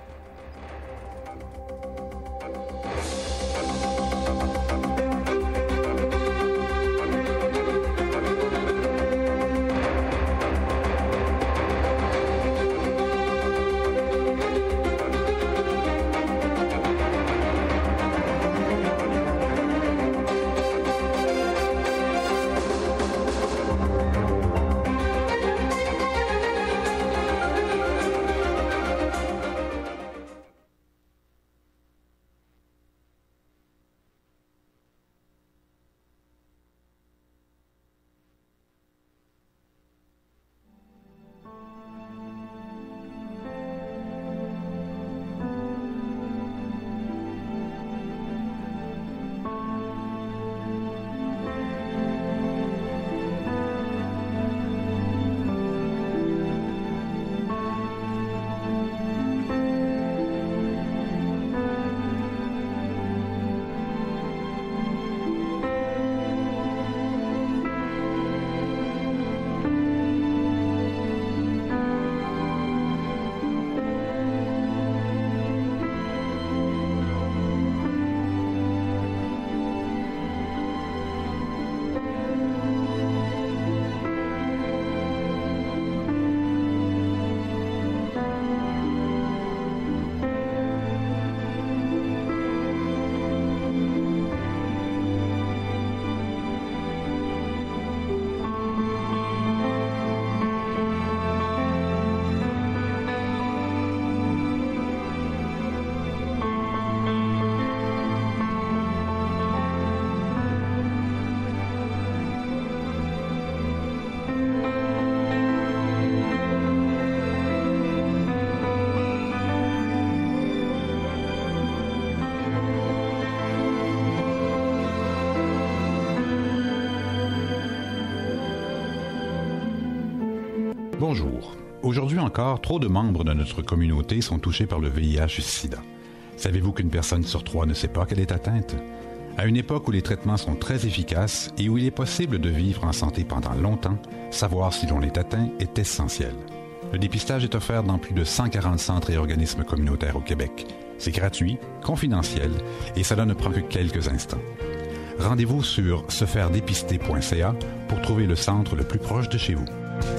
Bonjour. Aujourd'hui encore, trop de membres de notre communauté sont touchés par le V I H sida. Savez-vous qu'une personne sur trois ne sait pas qu'elle est atteinte? À une époque où les traitements sont très efficaces et où il est possible de vivre en santé pendant longtemps, savoir si l'on est atteint est essentiel. Le dépistage est offert dans plus de cent quarante centres et organismes communautaires au Québec. C'est gratuit, confidentiel et cela ne prend que quelques instants. Rendez-vous sur se faire dépister point c a pour trouver le centre le plus proche de chez vous.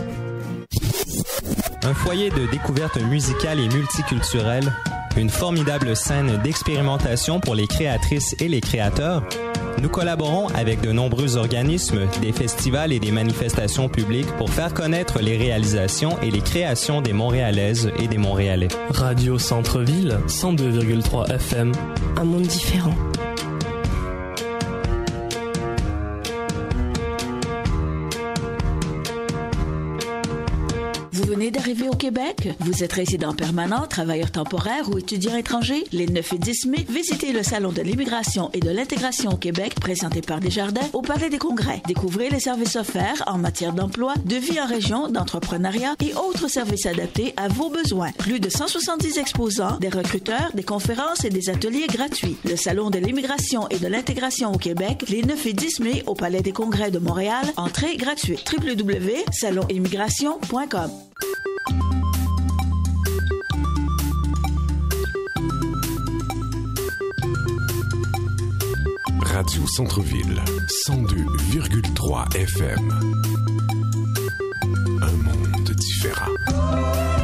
Un foyer de découverte musicale et multiculturelle, une formidable scène d'expérimentation pour les créatrices et les créateurs. Nous collaborons avec de nombreux organismes, des festivals et des manifestations publiques pour faire connaître les réalisations et les créations des Montréalaises et des Montréalais. Radio Centre-Ville, cent deux virgule trois F M. Un monde différent. Vous venez d'arriver au Québec? Vous êtes résident permanent, travailleur temporaire ou étudiant étranger? Les neuf et dix mai, visitez le Salon de l'immigration et de l'intégration au Québec présenté par Desjardins au Palais des Congrès. Découvrez les services offerts en matière d'emploi, de vie en région, d'entrepreneuriat et autres services adaptés à vos besoins. Plus de cent soixante-dix exposants, des recruteurs, des conférences et des ateliers gratuits. Le Salon de l'immigration et de l'intégration au Québec, les neuf et dix mai au Palais des Congrès de Montréal. Entrée gratuite. w w w point salon immigration point com. Radio Centre-Ville, cent deux virgule trois F M. Un monde différent.